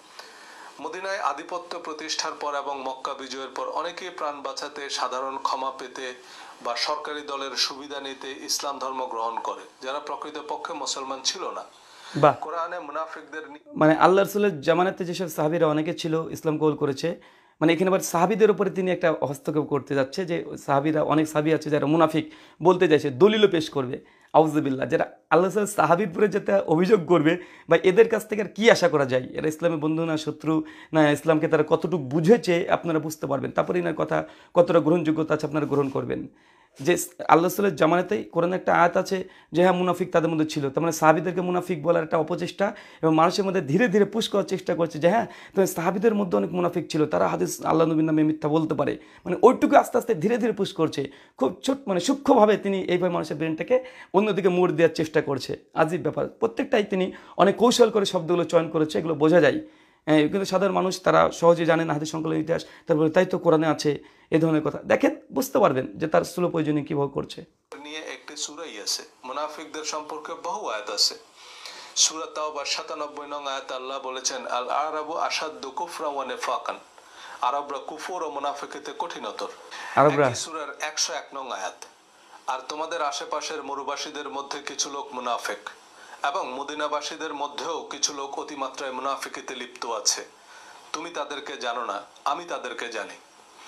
[SPEAKER 2] মদিনায় আধিপত্য প্রতিষ্ঠার পর এবং মক্কা বিজয়ের পর অনেকেই প্রাণ বাঁচাতে, সাধারণ ক্ষমা পেতে বা সরকারি দলের সুবিধা নিতে ইসলাম ধর্ম গ্রহণ করে, যারা প্রকৃতপক্ষে মুসলমান ছিল না। কোরআনে মুনাফিকদের
[SPEAKER 1] মানে আল্লাহ রাসূলের জামানাতে যেসব সাহাবীরা অনেকে ছিল ইসলাম কবুল করেছে, মানে এখানে আবার সাহাবীদের উপরে তিনি একটা হস্তক্ষেপ করতে যাচ্ছে যে সাহাবীরা, অনেক সাহাবী আছে যারা মুনাফিক বলতে চাইছে, দলিলও পেশ করবে, আউযুবিল্লাহ, যারা আল্লাহ রাসূলের সাহাবীর উপরে যেটা অভিযোগ করবে, বা এদের কাছ থেকে আর কি আশা করা যায়, এরা ইসলামের বন্ধু না শত্রু, না ইসলামকে তারা কতটুকু বুঝেছে আপনারা বুঝতে পারবেন, তারপরে এনার কথা কতটা গ্রহণযোগ্যতা আছে আপনারা গ্রহণ করবেন। যে আল্লাহ রাসূলের জামানাতেই কোরআনে একটা আয়াত আছে যে হ্যাঁ মুনাফিক তাদের মধ্যে ছিল, তার মানে সাহাবীদেরকে মুনাফিক বলার একটা অপচেষ্টা, এবং মানুষের মধ্যে ধীরে ধীরে পুশ করার চেষ্টা করছে যে হ্যাঁ তবে সাহাবীদের মধ্যে অনেক মুনাফিক ছিল, তারা হাদিস আল্লাহ নবীর নামে মিথ্যা বলতে পারে, মানে ওইটুকু আস্তে আস্তে ধীরে ধীরে পুশ করছে, খুব মানে সূক্ষ্মভাবে তিনি এইভাবে মানুষের ব্রেনটাকে অন্যদিকে মোড় দেওয়ার চেষ্টা করছে। আজীব ব্যাপার, প্রত্যেকটাই তিনি অনেক কৌশল করে শব্দগুলো চয়ন করেছে, এগুলো বোঝা যায়। কিন্তু সাধারণ মানুষ তারা সহজে জানে না হাদিস সংকলনের ইতিহাস, তারপরে তাই তো কোরআনে আছে, এই ধরনের কথা দেখেন বুঝতে পারবেন যে তার স্থূল প্রয়োজনীয় কিভাবে করছে।
[SPEAKER 2] নিয়ে একটি সূরাই আছে, মুনাফিকদের সম্পর্কে বহু আয়াত আছে। সূরা তাওবা 97 নং আয়াতে আল্লাহ বলেছেন, আল আরাবু আশাদ্দু কুফরা ওয়া নিফাকান, আরবরা কুফর ও মুনাফিকিতে কঠিনতর।
[SPEAKER 1] আরবরা
[SPEAKER 2] সূরার 101 নং আয়াত, আর তোমাদের আশেপাশের মরুবাসীদের মধ্যে কিছু লোক মুনাফিক, এবং মদিনাবাসীদের মধ্যেও কিছু লোক অতিমাত্রায় মুনাফিকিতে লিপ্ত আছে, তুমি তাদেরকে জানো না, আমি তাদেরকে জানি।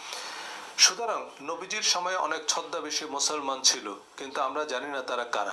[SPEAKER 2] সুতরাং নবীজির সময়ে অনেক ছদ্মবেশী মুসলমান ছিল, কিন্তু আমরা জানি না তারা কারা।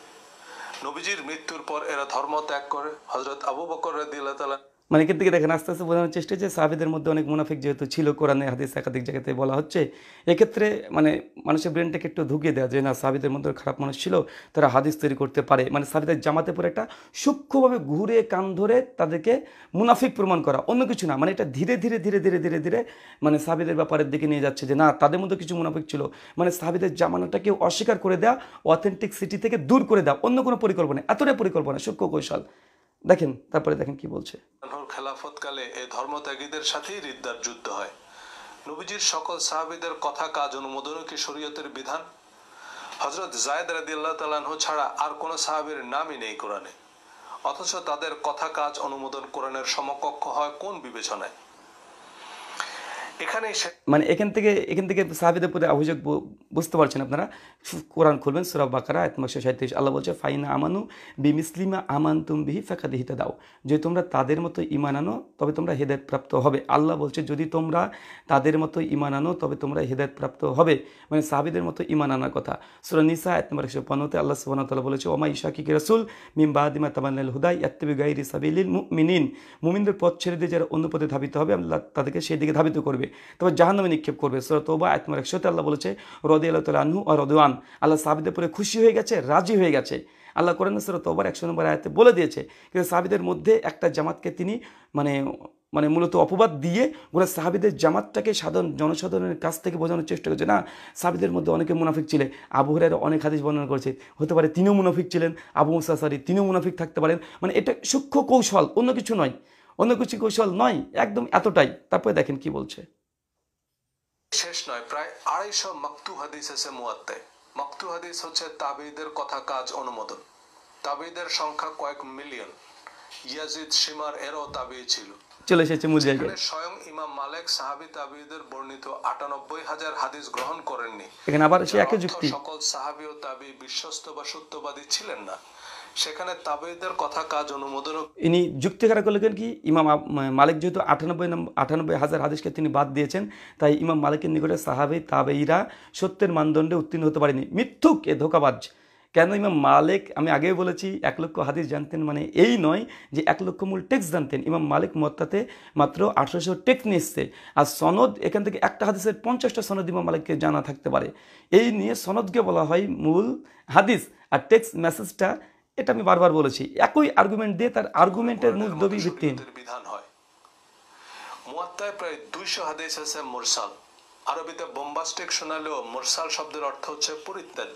[SPEAKER 2] নবীজির মৃত্যুর পর এরা ধর্ম ত্যাগ করে। হযরত আবু বকর রাদিয়াল্লাহু তাআলা,
[SPEAKER 1] মানে এখান থেকে দেখেন আস্তে আস্তে বোঝানোর চেষ্টা যে সাহাবীদের মধ্যে অনেক মুনাফিক যেহেতু ছিল, কোরআনে হাদিস একাধিক জায়গাতে বলা হচ্ছে, এক্ষেত্রে মানে মানুষের ব্রেনটাকে একটু ঢুকিয়ে দেওয়া যে না সাহাবীদের মধ্যে খারাপ মানুষ ছিল, তারা হাদিস তৈরি করতে পারে, মানে সাহাবীদের জামাতে পরে একটা সূক্ষ্মভাবে ঘুরে কান ধরে তাদেরকে মুনাফিক প্রমাণ করা, অন্য কিছু না, মানে এটা ধীরে ধীরে ধীরে ধীরে ধীরে ধীরে মানে সাহাবীদের ব্যাপারের দিকে নিয়ে যাচ্ছে যে না তাদের মধ্যে কিছু মুনাফিক ছিল, মানে সাহাবীদের জামানাটাকে অস্বীকার করে দেওয়া, অথেন্টিসিটি থেকে দূর করে দেওয়া, অন্য কোনো পরিকল্পনা, এতটাই পরিকল্পনা, সূক্ষ্ম কৌশল। দেখেন তারপরে দেখেন কি বলছে।
[SPEAKER 2] খেলাফতকালে এই ধর্মত্যাগীদের সাথেই রিদ্দার যুদ্ধ হয়। নবীজির সকল সাহাবীদের কথা কাজ অনুমোদনও কি শরীয়তের বিধান? হযরত যায়েদ রাদিয়াল্লাহু তাআলা আনহু ছাড়া আর কোন সাহাবীর নামই নেই কোরআনে, অথচ তাদের কথা কাজ অনুমোদন কোরআনের সমকক্ষ হয় কোন বিবেচনায়?
[SPEAKER 1] মানে এখান থেকে সাহাবীদের প্রতি অভিযোগ বুঝতে পারছেন আপনারা। কোরআন খুলবেন, সূরা বাকারা আয়াত 137, আল্লাহ বলছে ফাইনা আমানু বিমিসলিমা আমানতুম বিহি ফাকাদ ইহতাদাউ, যে তোমরা তাদের মতো ঈমান আনো তবে তোমরা হেদায়েত প্রাপ্ত হবে। আল্লাহ বলছে যদি তোমরা তাদের মতো ঈমান আনো তবে তোমরা হেদায়েত প্রাপ্ত হবে, মানে সাহাবীদের মতো ঈমান আনার কথা। সূরা নিসা আয়াত 115 আল্লাহ সুবহানাহু ওয়া তাআলা বলেছে ওমা ইশাকিকি রাসূল মিন বাদি মা তাবান্নাল হুদা ইয়াত্তাবি গায়রি সাবিলিল মুমিনিন, মুমিনদের পথ ছেড়ে দিয়ে যারা অন্য পথে ধাবিত হবে আল্লাহ তাদেরকে সেই দিকে ধাবিত করবে, তবে জাহান্নামে নিক্ষেপ করবে। সূরা তাওবা আয়াত 100 আল্লাহ বলেছে রাদিয়াল্লাহু তাআলা আনহু ওয়া রাদওয়ান, আল্লাহ সাহাবীদের উপরে খুশি হয়ে গেছে, রাজি হয়ে গেছে। আল্লাহ কোরআন সূরা তাওবার 100 নম্বর আয়াতে বলে দিয়েছে, কিন্তু সাহাবীদের মধ্যে একটা জামাতকে তিনি মানে মূলত অপবাদ দিয়ে গোটা সাহাবীদের জামাতটাকে সাধারণ জনসাধারণের কাছ থেকে বোঝানোর চেষ্টা করছে না সাহাবীদের মধ্যে অনেকে মুনাফিক ছিলেন। আবু হুরায়রা অনেক হাদিস বর্ণনা করেছে, হতে পারে তিনিও মুনাফিক ছিলেন, আবু মুসা আশআরী তিনিও মুনাফিক থাকতে পারেন, মানে এটা সূক্ষ্ম কৌশল, অন্য কিছু নয়, অন্য কিছু কৌশল নয়, একদম এতটাই। তারপরে দেখেন কি বলছে।
[SPEAKER 2] শেষ নয়, প্রায় 250 মাকতু হাদিস আছে মুয়াত্তায়। মাকতু হাদিস হচ্ছে তাবেঈদের কথা কাজ অনুমোদন। তাবেঈদের সংখ্যা কয়েক মিলিয়ন। ইয়াজিদ শিমার এরও তাবেঈ ছিল।
[SPEAKER 1] চলে এসেছে মূল জায়গায়।
[SPEAKER 2] স্বয়ং ইমাম মালিক সাহাবী তাবেঈদের বর্ণিত 98,000 হাদিস গ্রহণ করেননি।
[SPEAKER 1] এখানে আবার সে একই যুক্তি,
[SPEAKER 2] সকল সাহাবী ও তাবেঈ বিশ্বস্ত বা সত্যবাদী ছিলেন না, সেখানে তাবেঈদের কথা কাজ অনুমোদন।
[SPEAKER 1] ইনি যুক্তি খাড়া করলেন কি ইমাম মালিক যেহেতু 98,000 হাদিসকে তিনি বাদ দিয়েছেন, তাই ইমাম মালিকের নিকটে সাহাবী তাবেঈরা সত্যের মানদণ্ডে উত্তীর্ণ হতে পারেনি। মিথ্যুক, এ ধোঁকাবাজ। কেন ইমাম মালিক, আমি আগেও বলেছি 1 লক্ষ হাদিস জানতেন মানে এই নয় যে 1 লক্ষ মূল টেক্সট জানতেন। ইমাম মালিক মুয়াত্তাতে মাত্র 1800 টেক্সট নিয়ে এসছে, আর সনদ এখান থেকে একটা হাদিসের 50টা সনদ ইমাম মালিককে জানা থাকতে পারে। এই নিয়ে সনদকে বলা হয় মূল হাদিস, আর টেক্সট মেসেজটা, এটা আমি বারবার বলেছি, একই আর্গুমেন্ট দিয়ে তার আর্গুমেন্টের মূল দবি ভিত্তিহীন।
[SPEAKER 2] বিধান হয়। মুয়াত্তায় প্রায় 200 হাদিস আছে মুরসাল। আরবিতে বোম্বাস্টিক শোনালেও মুরসাল শব্দের অর্থ হচ্ছে পরিত্যাজ্য।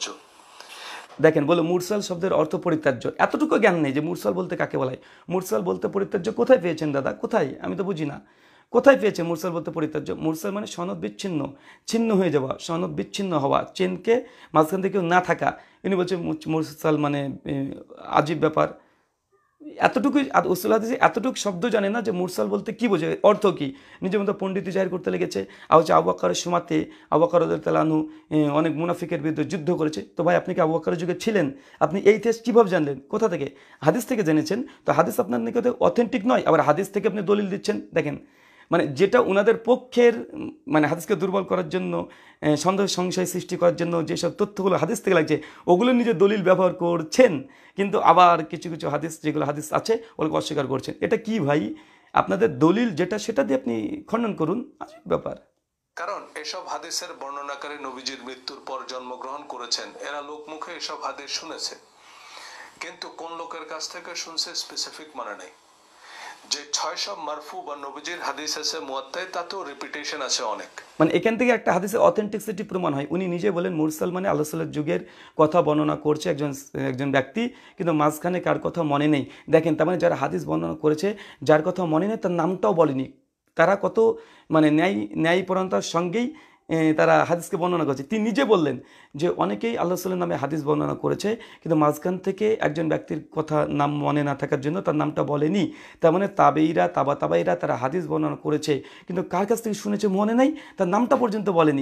[SPEAKER 1] দেখেন, বলে মুরসাল শব্দের অর্থ পরিত্যাজ্য, এতটুকু জ্ঞান নেই যে মুরসাল বলতে কাকে বলা হয়। মুরসাল বলতে পরিত্যাজ্য কোথায় পেয়েছেন দাদা, কোথায়? আমি তো বুঝি না কোথায় পেয়েছে মুরসাল বলতে পরিত্যাজ্য। মুরসাল মানে সনদ বিচ্ছিন্ন, ছিন্ন হয়ে যাওয়া, সনদ বিচ্ছিন্ন হওয়া, চেনকে মাঝখান থেকে না থাকা। ইনি বলছে মুরসাল মানে আজীব ব্যাপার। এতটুকুই উসুল হাদিসে এতটুকু শব্দ জানে না যে মুরসাল বলতে কি বোঝে, অর্থ কি। নিজের মতো পণ্ডিতি জাহির করতে লেগেছে। আর হচ্ছে আবু বকরের সময়তে আবু বকর রাদিয়াল্লাহু আনহু অনেক মুনাফিকের বিরুদ্ধে যুদ্ধ করেছে। তো ভাই, আপনি কি আবু বকরের যুগে ছিলেন? আপনি এই ইতিহাস কীভাবে জানলেন? কোথা থেকে? হাদিস থেকে জেনেছেন। তো হাদিস আপনার নিকটে অথেন্টিক নয়, আবার হাদিস থেকে আপনি দলিল দিচ্ছেন। দেখেন, মানে যেটা ওনাদের পক্ষের, মানে হাদিসকে দুর্বল করার জন্য, সন্দেহ সংশয় সৃষ্টি করার জন্য যেসব তথ্যগুলো হাদিস থেকে লাগছে, ওগুলো নিজের দলিল ব্যবহার করছেন, কিন্তু আবার কিছু কিছু হাদিস যেগুলো হাদিস আছে ওগুলোকে অস্বীকার করছেন। এটা কি ভাই? আপনাদের দলিল যেটা সেটা দিয়ে আপনি খণ্ডন করুন, আজীব ব্যাপার।
[SPEAKER 2] কারণ এসব হাদিসের বর্ণনাকারী নবীজির মৃত্যুর পর জন্মগ্রহণ করেছেন, এরা লোকমুখে এসব হাদিস শুনেছে, কিন্তু কোন লোকের কাছ থেকে শুনছে স্পেসিফিক মানে নেই। যে 600 মারফু বা নবীজির হাদিস আছে মুয়াত্তায়, তাতেও রিপিটেশন আছে অনেক।
[SPEAKER 1] মানে এখান থেকে একটা হাদিসের অথেন্টিসিটি প্রমাণ হয়। উনি নিজে বলেন মুরসাল মানে আল্লাহ সাল্লাল্লাহু আলাইহি যুগের কথা বর্ণনা করছে একজন ব্যক্তি, কিন্তু মাঝখানে কার কথা মনে নেই। দেখেন, তার মানে যারা হাদিস বর্ণনা করেছে, যার কথা মনে নেই তার নামটাও বলেনি। তারা কত মানে ন্যায়পরায়ণতার সঙ্গেই তারা হাদিসকে বর্ণনা করেছে। তিনি নিজে বললেন যে অনেকেই আল্লাহ সাল্লাল্লাহু নামে হাদিস বর্ণনা করেছে, কিন্তু মাঝখান থেকে একজন ব্যক্তির কথা নাম মনে না থাকার জন্য তার নামটা বলেনি। তার মানে তাবাইরা তারা হাদিস বর্ণনা করেছে, কিন্তু কার কাছ থেকে শুনেছে মনে নাই, তার নামটা পর্যন্ত বলেনি।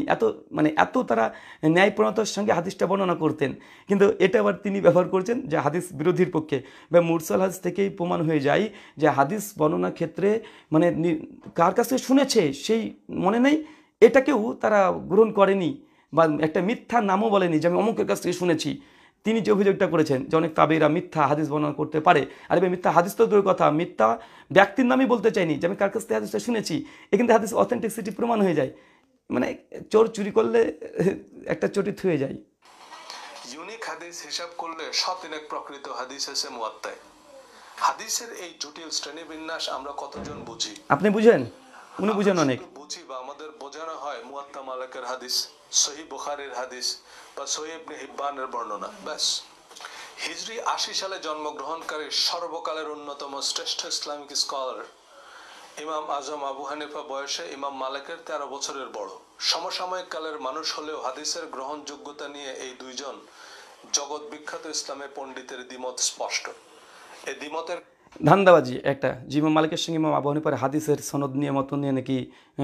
[SPEAKER 1] এত তারা ন্যায়পরায়ণতার সঙ্গে হাদিসটা বর্ণনা করতেন। কিন্তু এটা আবার তিনি ব্যবহার করছেন যে হাদিস বিরোধীর পক্ষে, বা মুরসাল হাদিস থেকেই প্রমাণ হয়ে যায় যে হাদিস বর্ণনার ক্ষেত্রে মানে কার কাছ থেকে শুনেছে সেই মনে নেই, এটাকেও তারা গ্রহণ করেনি, বা একটা মিথ্যা নামও বলেনি যে আমি অমুকের কাছ থেকে শুনেছি। তিনি যে অভিযোগটা করেছেন যে অনেক তাবেঈরা মিথ্যা হাদিস বর্ণনা করতে পারে, আর এবার মিথ্যা হাদিস তো দূরের কথা, মিথ্যা ব্যক্তির নামই বলতে চাইনি যে আমি কার কাছ থেকে হাদিসটা শুনেছি। এখান থেকে হাদিস অথেন্টিসিটি প্রমাণ হয়ে যায়। মানে চোর চুরি করলে একটা চটি থুয়ে যায়।
[SPEAKER 2] ইউনিক হাদিস হিসাব করলে 7 প্রকৃত হাদিস আছে মুয়াত্তায়। হাদিসের এই জটিল শ্রেণীবিন্যাস আমরা কতজন বুঝি?
[SPEAKER 1] আপনি বুঝেন? উনি বুঝেন অনেক।
[SPEAKER 2] বুঝি বা আমাদের বোঝানো হয় মুয়াত্তা মালিকের হাদিস, সহিহ বুখারীর হাদিস বা সহিহ ইবনে হিব্বানের বর্ণনা, ব্যাস। হিজরি 80 সালে জন্মগ্রহণকারী সর্বকালের অন্যতম শ্রেষ্ঠ ইসলামিক স্কলার ইমাম আজম আবু হানিফা বয়সে ইমাম মালিকের 13 বছরের বড়। সমসাময়িক কালের মানুষ হলেও হাদিসের গ্রহণযোগ্যতা নিয়ে এই দুইজন জগৎ বিখ্যাত ইসলামের পণ্ডিতের দ্বিমত স্পষ্ট। এই দ্বিমতের
[SPEAKER 1] ধান্দাবাজি একটা, ইমাম মালিকের সঙ্গে ইমাম আবু হানিফার হাদিসের সনদ নিয়ে মতন নিয়ে নাকি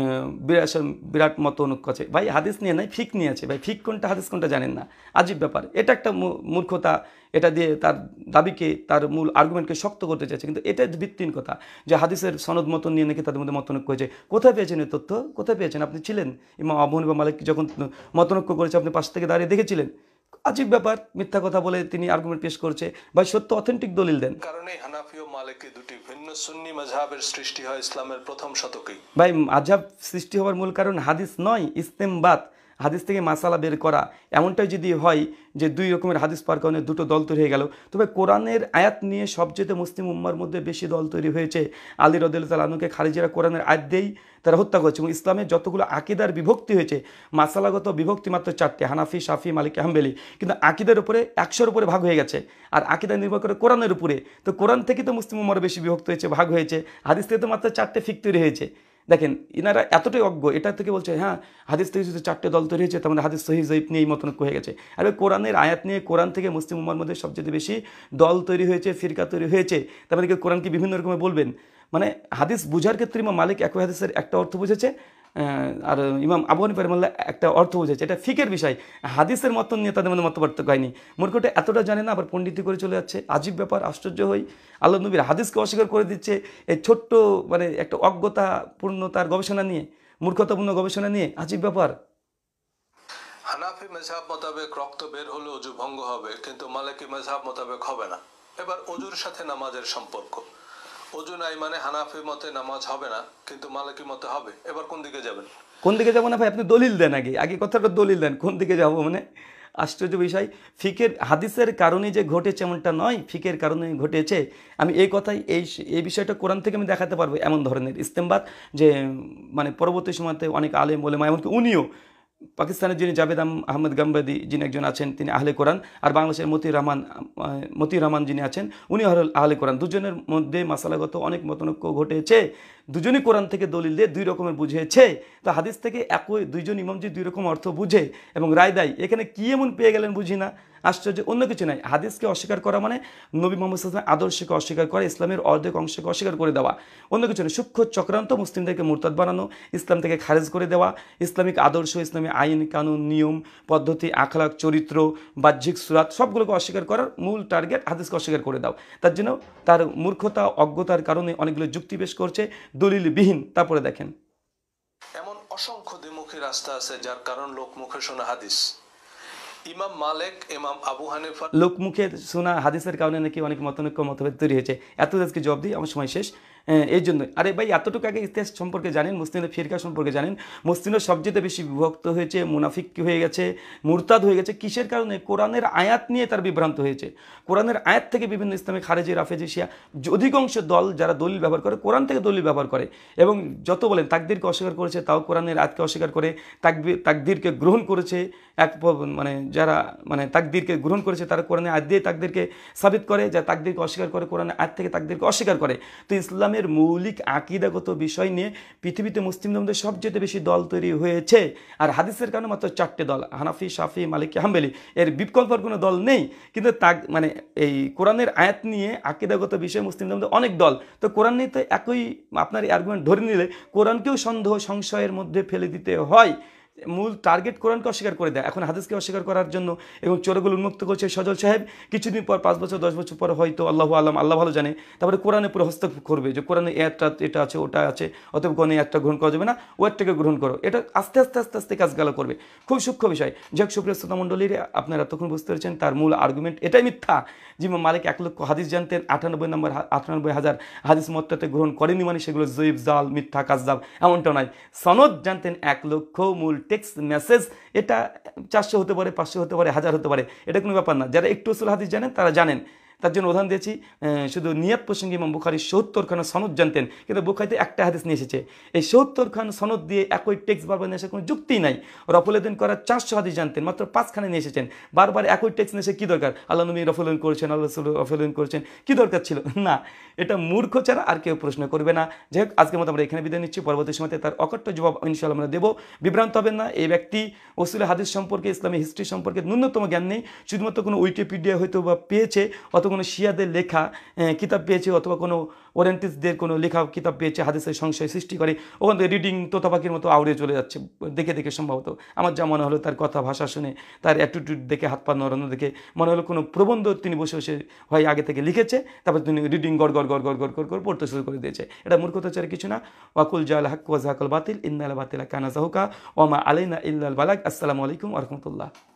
[SPEAKER 1] বিরাট মত অনুক আছে। ভাই হাদিস নিয়ে নাই, ফিক নিয়ে আছে। ভাই ফিক কোনটা হাদিস কোনটা জানেন না, আজীব ব্যাপার। এটা একটা মূর্খতা। এটা দিয়ে তার দাবিকে, তার মূল আর্গুমেন্টকে শক্ত করতে চাইছে, কিন্তু এটা ভিত্তিহীন কথা যে হাদিসের সনদ মতন নিয়ে নাকি তাদের মধ্যে মতনৈক্য হয়েছে। কোথায় পেয়েছেন এই তথ্য? কোথায় পেয়েছেন? আপনি ছিলেন ইমাম আবু হানিফা মালিক যখন মতনৈক্য করেছে, আপনি পাশ থেকে দাঁড়িয়ে দেখেছিলেন? আজীব ব্যাপার, মিথ্যা কথা বলে তিনি আর্গুমেন্ট পেশ করছে। ভাই সত্য অথেন্টিক দলিল দেন।
[SPEAKER 2] কারণে হানাফি ও মালিকি দুটি ভিন্ন সুন্নি মাযহাবের সৃষ্টি হয় ইসলামের প্রথম শতকেই।
[SPEAKER 1] ভাই মাযহাব সৃষ্টি হওয়ার মূল কারণ হাদিস নয়, ইস্তেমবাত, হাদিস থেকে মাসালা বের করা। এমনটাই যদি হয় যে দুই রকমের হাদিস পাওয়ার কারণে দুটো দল তৈরি হয়ে গেল, তবে কোরআনের আয়াত নিয়ে সবচেয়ে মুসলিম উম্মার মধ্যে বেশি দল তৈরি হয়েছে। আলী রাদিয়াল্লাহু তাআলা আনহুকে খারিজিরা কোরআনের আয়াত দিয়েই তারা হত্যা করেছে। এবং ইসলামের যতগুলো আকিদার বিভক্তি হয়েছে, মাসালাগত বিভক্তি মাত্র 4টে, হানাফি, শাফি, মালিকি, হাম্বলি, কিন্তু আকিদার উপরে 100-র উপরে ভাগ হয়ে গেছে। আর আকিদা নির্ভর করে কোরআনের উপরে। তো কোরআন থেকে তো মুসলিম উম্মার বেশি বিভক্ত হয়েছে, ভাগ হয়েছে। হাদিস থেকে তো মাত্র 4টে ফিক তৈরি হয়েছে। দেখেন, ইনারা এতটাই অজ্ঞ, এটা থেকে বলছে হ্যাঁ হাদিস থেকে যদি 4টে দল তৈরি হয়েছে, তার মানে হাদিস সহিহ জয়ীফ নিয়ে এই মতনৈক্য হয়ে গেছে। আর কোরআনের আয়াত নিয়ে কোরআন থেকে মুসলিম উম্মার মধ্যে সবচেয়ে বেশি দল তৈরি হয়েছে, ফিরকা তৈরি হয়েছে। তার মানে কোরআনকে বিভিন্ন রকমে বলবেন। মানে হাদিস বুঝার ক্ষেত্রে ইমাম মালিক একই হাদিসের একটা অর্থ বুঝেছে, আর ইমাম আবু হানিফা রাহিমাহুল্লাহ একটা অর্থ বুঝেছে। এটা ফিকের বিষয়, হাদিসের মতন নিয়ে তাদের মধ্যে মত পার্থক্য হয়নি। মূর্খটা এতটা জানে না, আবার পণ্ডিতি করে চলে যাচ্ছে। আজীব ব্যাপার, আশ্চর্য হই। আল্লাহ নবীর হাদিসকে অস্বীকার করে দিচ্ছে এই ছোট্ট মানে একটা অজ্ঞতাপূর্ণ তার গবেষণা নিয়ে, মূর্খতাপূর্ণ গবেষণা নিয়ে। আজীব ব্যাপার।
[SPEAKER 2] হানাফি মেযহাব মোতাবেক রক্ত বের হলে অজু ভঙ্গ হবে, কিন্তু মালিকি মেযহাব মোতাবেক হবে না। এবার অজুর সাথে নামাজের সম্পর্ক। অজু নাই মানে হানাফি মতে নামাজ হবে না, কিন্তু মালিকি মতে হবে। এবার কোন দিকে যাবেন?
[SPEAKER 1] কোন দিকে যাবো না ভাই, আপনি দলিল দেন, আগে আগে কথাটা দলিল দেন, কোন দিকে যাবো মানে আশ্চর্য বিষয়। ফিকের হাদিসের কারণে যে ঘটেছে এমনটা নয়, ফিকের কারণে ঘটেছে। আমি এই কথাই এই বিষয়টা কোরআন থেকে আমি দেখাতে পারবো, এমন ধরনের ইস্তেমবাদ যে মানে পরবর্তী সময়তে অনেক আলেম ওলেমা, এমনকি উনিও, পাকিস্তানের যিনি জাভেদ আহমেদ গাম্বাদি যিনি একজন আছেন, তিনি আহলে কোরআন, আর বাংলাদেশের মতিউর রহমান যিনি আছেন, উনি আহলে কোরআন। দুজনের মধ্যে মাসালাগত অনেক মতনৈক্য ঘটেছে। দুজনই কোরআন থেকে দলিল দিয়ে দুই রকমের বুঝেছে। তো হাদিস থেকে একই দুইজন ইমাম যে দুই রকম অর্থ বুঝে এবং রায় দেয়, এখানে কি এমন পেয়ে গেলেন বুঝি না। আশ্চর্য, অন্য কিছু নাই। হাদিসকে অস্বীকার করা মানে নবী মোহাম্মদ সাল্লাল্লাহু আলাইহি ওয়াসাল্লামের আদর্শকে অস্বীকার করা, ইসলামের অর্ধেক অংশকে অস্বীকার করে দেওয়া, অন্য কিছু নয়। সূক্ষ্ম চক্রান্ত, মুসলিমদেরকে মুরতাদ বানানো, ইসলাম থেকে খারেজ করে দেওয়া, ইসলামিক আদর্শ, ইসলামী আইন কানুন নিয়ম পদ্ধতি আখলাক চরিত্র বাহ্যিক সুরাত সবগুলোকে অস্বীকার করার মূল টার্গেট হাদিসকে অস্বীকার করে দাও। তার জন্য তার মূর্খতা অজ্ঞতার কারণে অনেকগুলো যুক্তি পেশ করছে দলিলবিহীন। তারপরে দেখেন,
[SPEAKER 2] এমন অসংখ্য দ্বিমুখী রাস্তা আছে যার কারণ লোকমুখে শোনা হাদিস। ইমাম মালিক, ইমাম আবু হানিফা,
[SPEAKER 1] লোকমুখে শোনা হাদিসের কারণে নাকি অনেক মতনৈক্য মতভেদ তৈরি হয়েছে। এত আজকে জবাব দিই, আমার সময় শেষ। এই জন্যই, আরে ভাই এতটুকু আগে ইতিহাস সম্পর্কে জানেন, মুসলিমদের ফিরকা সম্পর্কে জানেন। মুসলিমরা সবচেয়ে বেশি বিভক্ত হয়েছে, মুনাফিক হয়ে গেছে, মুরতাদ হয়ে গেছে কিসের কারণে? কোরআনের আয়াত নিয়ে তার বিভ্রান্ত হয়েছে। কোরআনের আয়াত থেকে বিভিন্ন ইসলামী খারেজি রাফেজি শিয়া অধিকাংশ দল যারা দলিল ব্যবহার করে, কোরআন থেকে দলিল ব্যবহার করে এবং যত বলেন তাকদীরকে অস্বীকার করেছে, তাও কোরআনের আয়াতকে অস্বীকার করে, তাকদীরকে গ্রহণ করেছে। মানে যারা মানে তাকদীরকে গ্রহণ করেছে তারা কোরআনের আয়াত দিয়ে তাকদীরকে সাবিত করে, যা তাকদীরকে অস্বীকার করে কোরআনের আয়াত থেকে তাকদীরকে অস্বীকার করে। তো ইসলামের মৌলিক আকীদাগত বিষয় নিয়ে পৃথিবীতে মুসলিমদের মধ্যে সবচেয়ে বেশি দল তৈরি হয়েছে। আর হাদিসের কারণে মাত্র 4টে দল, হানাফি, শাফি, মালিকি, হাম্বলি। এর বিকল্প কোনো দল নেই। কিন্তু মানে এই কোরআনের আয়াত নিয়ে আকীদাগত বিষয়ে মুসলিমদের মধ্যে অনেক দল। তো কোরআন নিয়ে তো একই আপনার আর্গুমেন্ট ধরে নিলে কোরআনকেও সন্দেহ সংশয়ের মধ্যে ফেলে দিতে হয়। মূল টার্গেট কোরআনকে অস্বীকার করে দেয়। এখন হাদিসকে অস্বীকার করার জন্য এবং চোরগুলো উন্মুক্ত করছে সজল সাহেব। কিছুদিন পর 5 বছর 10 বছর পর হয়তো আল্লাহ আলম, আল্লাহ ভালো জানে, তারপরে কোরআনে পুরো হস্তক্ষেপ করবে যে কোরআনে এটা আছে ওটা আছে, অতএব কোরআনে একটা গ্রহণ করা যাবে না, ও একটাকে গ্রহণ করো। এটা আস্তে আস্তে আস্তে আস্তে কাজগুলো করবে। খুব সূক্ষ্ম বিষয়। যাক সুপ্রিয় শ্রোতা মণ্ডলীর, আপনারা তখন বুঝতে পেরেছেন তার মূল আর্গুমেন্ট এটাই মিথ্যা। ইমাম মালিক 1 লক্ষ হাদিস জানতেন, 98,000 হাদিস মত্তাতে গ্রহণ করেনি মানে সেগুলো জয়ীফ, জাল, মিথ্যা, কাযযাব এমনটা নয়। সনদ জানতেন 1 লক্ষ, মূল টেক্সট মেসেজ এটা 400 হতে পারে, 500 হতে পারে, 1000 হতে পারে, এটা কোনো ব্যাপার না। যারা একটু উসুল হাদিস জানেন তারা জানেন। তার জন্য উদাহরণ দিয়েছি, শুধু নিয়াত প্রসঙ্গে ইমাম বুখারীর ৭০খানা সনদ জানতেন, কিন্তু বুখারীতে একটা হাদিস নিয়ে এসেছে। এই ৭০খানা সনদ দিয়ে একই টেক্সট বারবার নিয়ে আসার কোনো যুক্তি নাই। রফুলউদ্দিন করার 400 হাদিস জানতেন, মাত্র 5খানা নিয়ে এসেছেন। বারবার একই টেক্সট নিয়ে এসে কী দরকার? আল্লাহ নবী রফুলউদ্দিন করেছেন, আল্লাহ রাসূল রফুলউদ্দিন করেছেন, কী দরকার ছিল? না, এটা মূর্খ ছাড়া আর কেউ প্রশ্ন করবে না। যাই হোক, আজকের মতো আমরা এখানে বিদায় নিচ্ছি। পরবর্তী সময়তে তার অকট্য জবাব ইনশাআল্লাহ আমরা দেবো। বিভ্রান্ত হবেন না। এই ব্যক্তি উসুল হাদিস সম্পর্কে, ইসলামী হিস্ট্রি সম্পর্কে ন্যূনতম জ্ঞান নেই। শুধুমাত্র কোনো উইকিপিডিয়া হয়তো বা পেয়েছে, অথবা কোনো শিয়াদের লেখা কিতাব পেয়েছে, অথবা কোনো ওরিয়েন্টিস্টদের কোনো লেখা কিতাব পেয়েছে, হাদিসের সংশয় সৃষ্টি করে ওখান থেকে রিডিং তোতা পাখির মতো আউড়ে চলে যাচ্ছে দেখে দেখে। সম্ভবত আমার যা মনে হলো, তার কথা ভাষা শুনে, তার অ্যাটিটিউড দেখে, হাত পা নড়ানো দেখে মনে হলো কোনো প্রবন্ধ তিনি বসে বসে হয় আগে থেকে লিখেছে, তারপর তিনি রিডিং গড় গড় গড় গড় গড় গড় করে পড়তে শুরু করে দিয়েছে। এটা মূর্খতা ছাড়া কিছু না। ওয়াকুল জাল হক ওয়া যাকাল বাতিল ইন্নাল বাতিলা কানা যাহুকা ওয়া মা আলাইনা ইল্লাল বালাগ। আসসালামু আলাইকুম ওয়া রাহমাতুল্লাহ।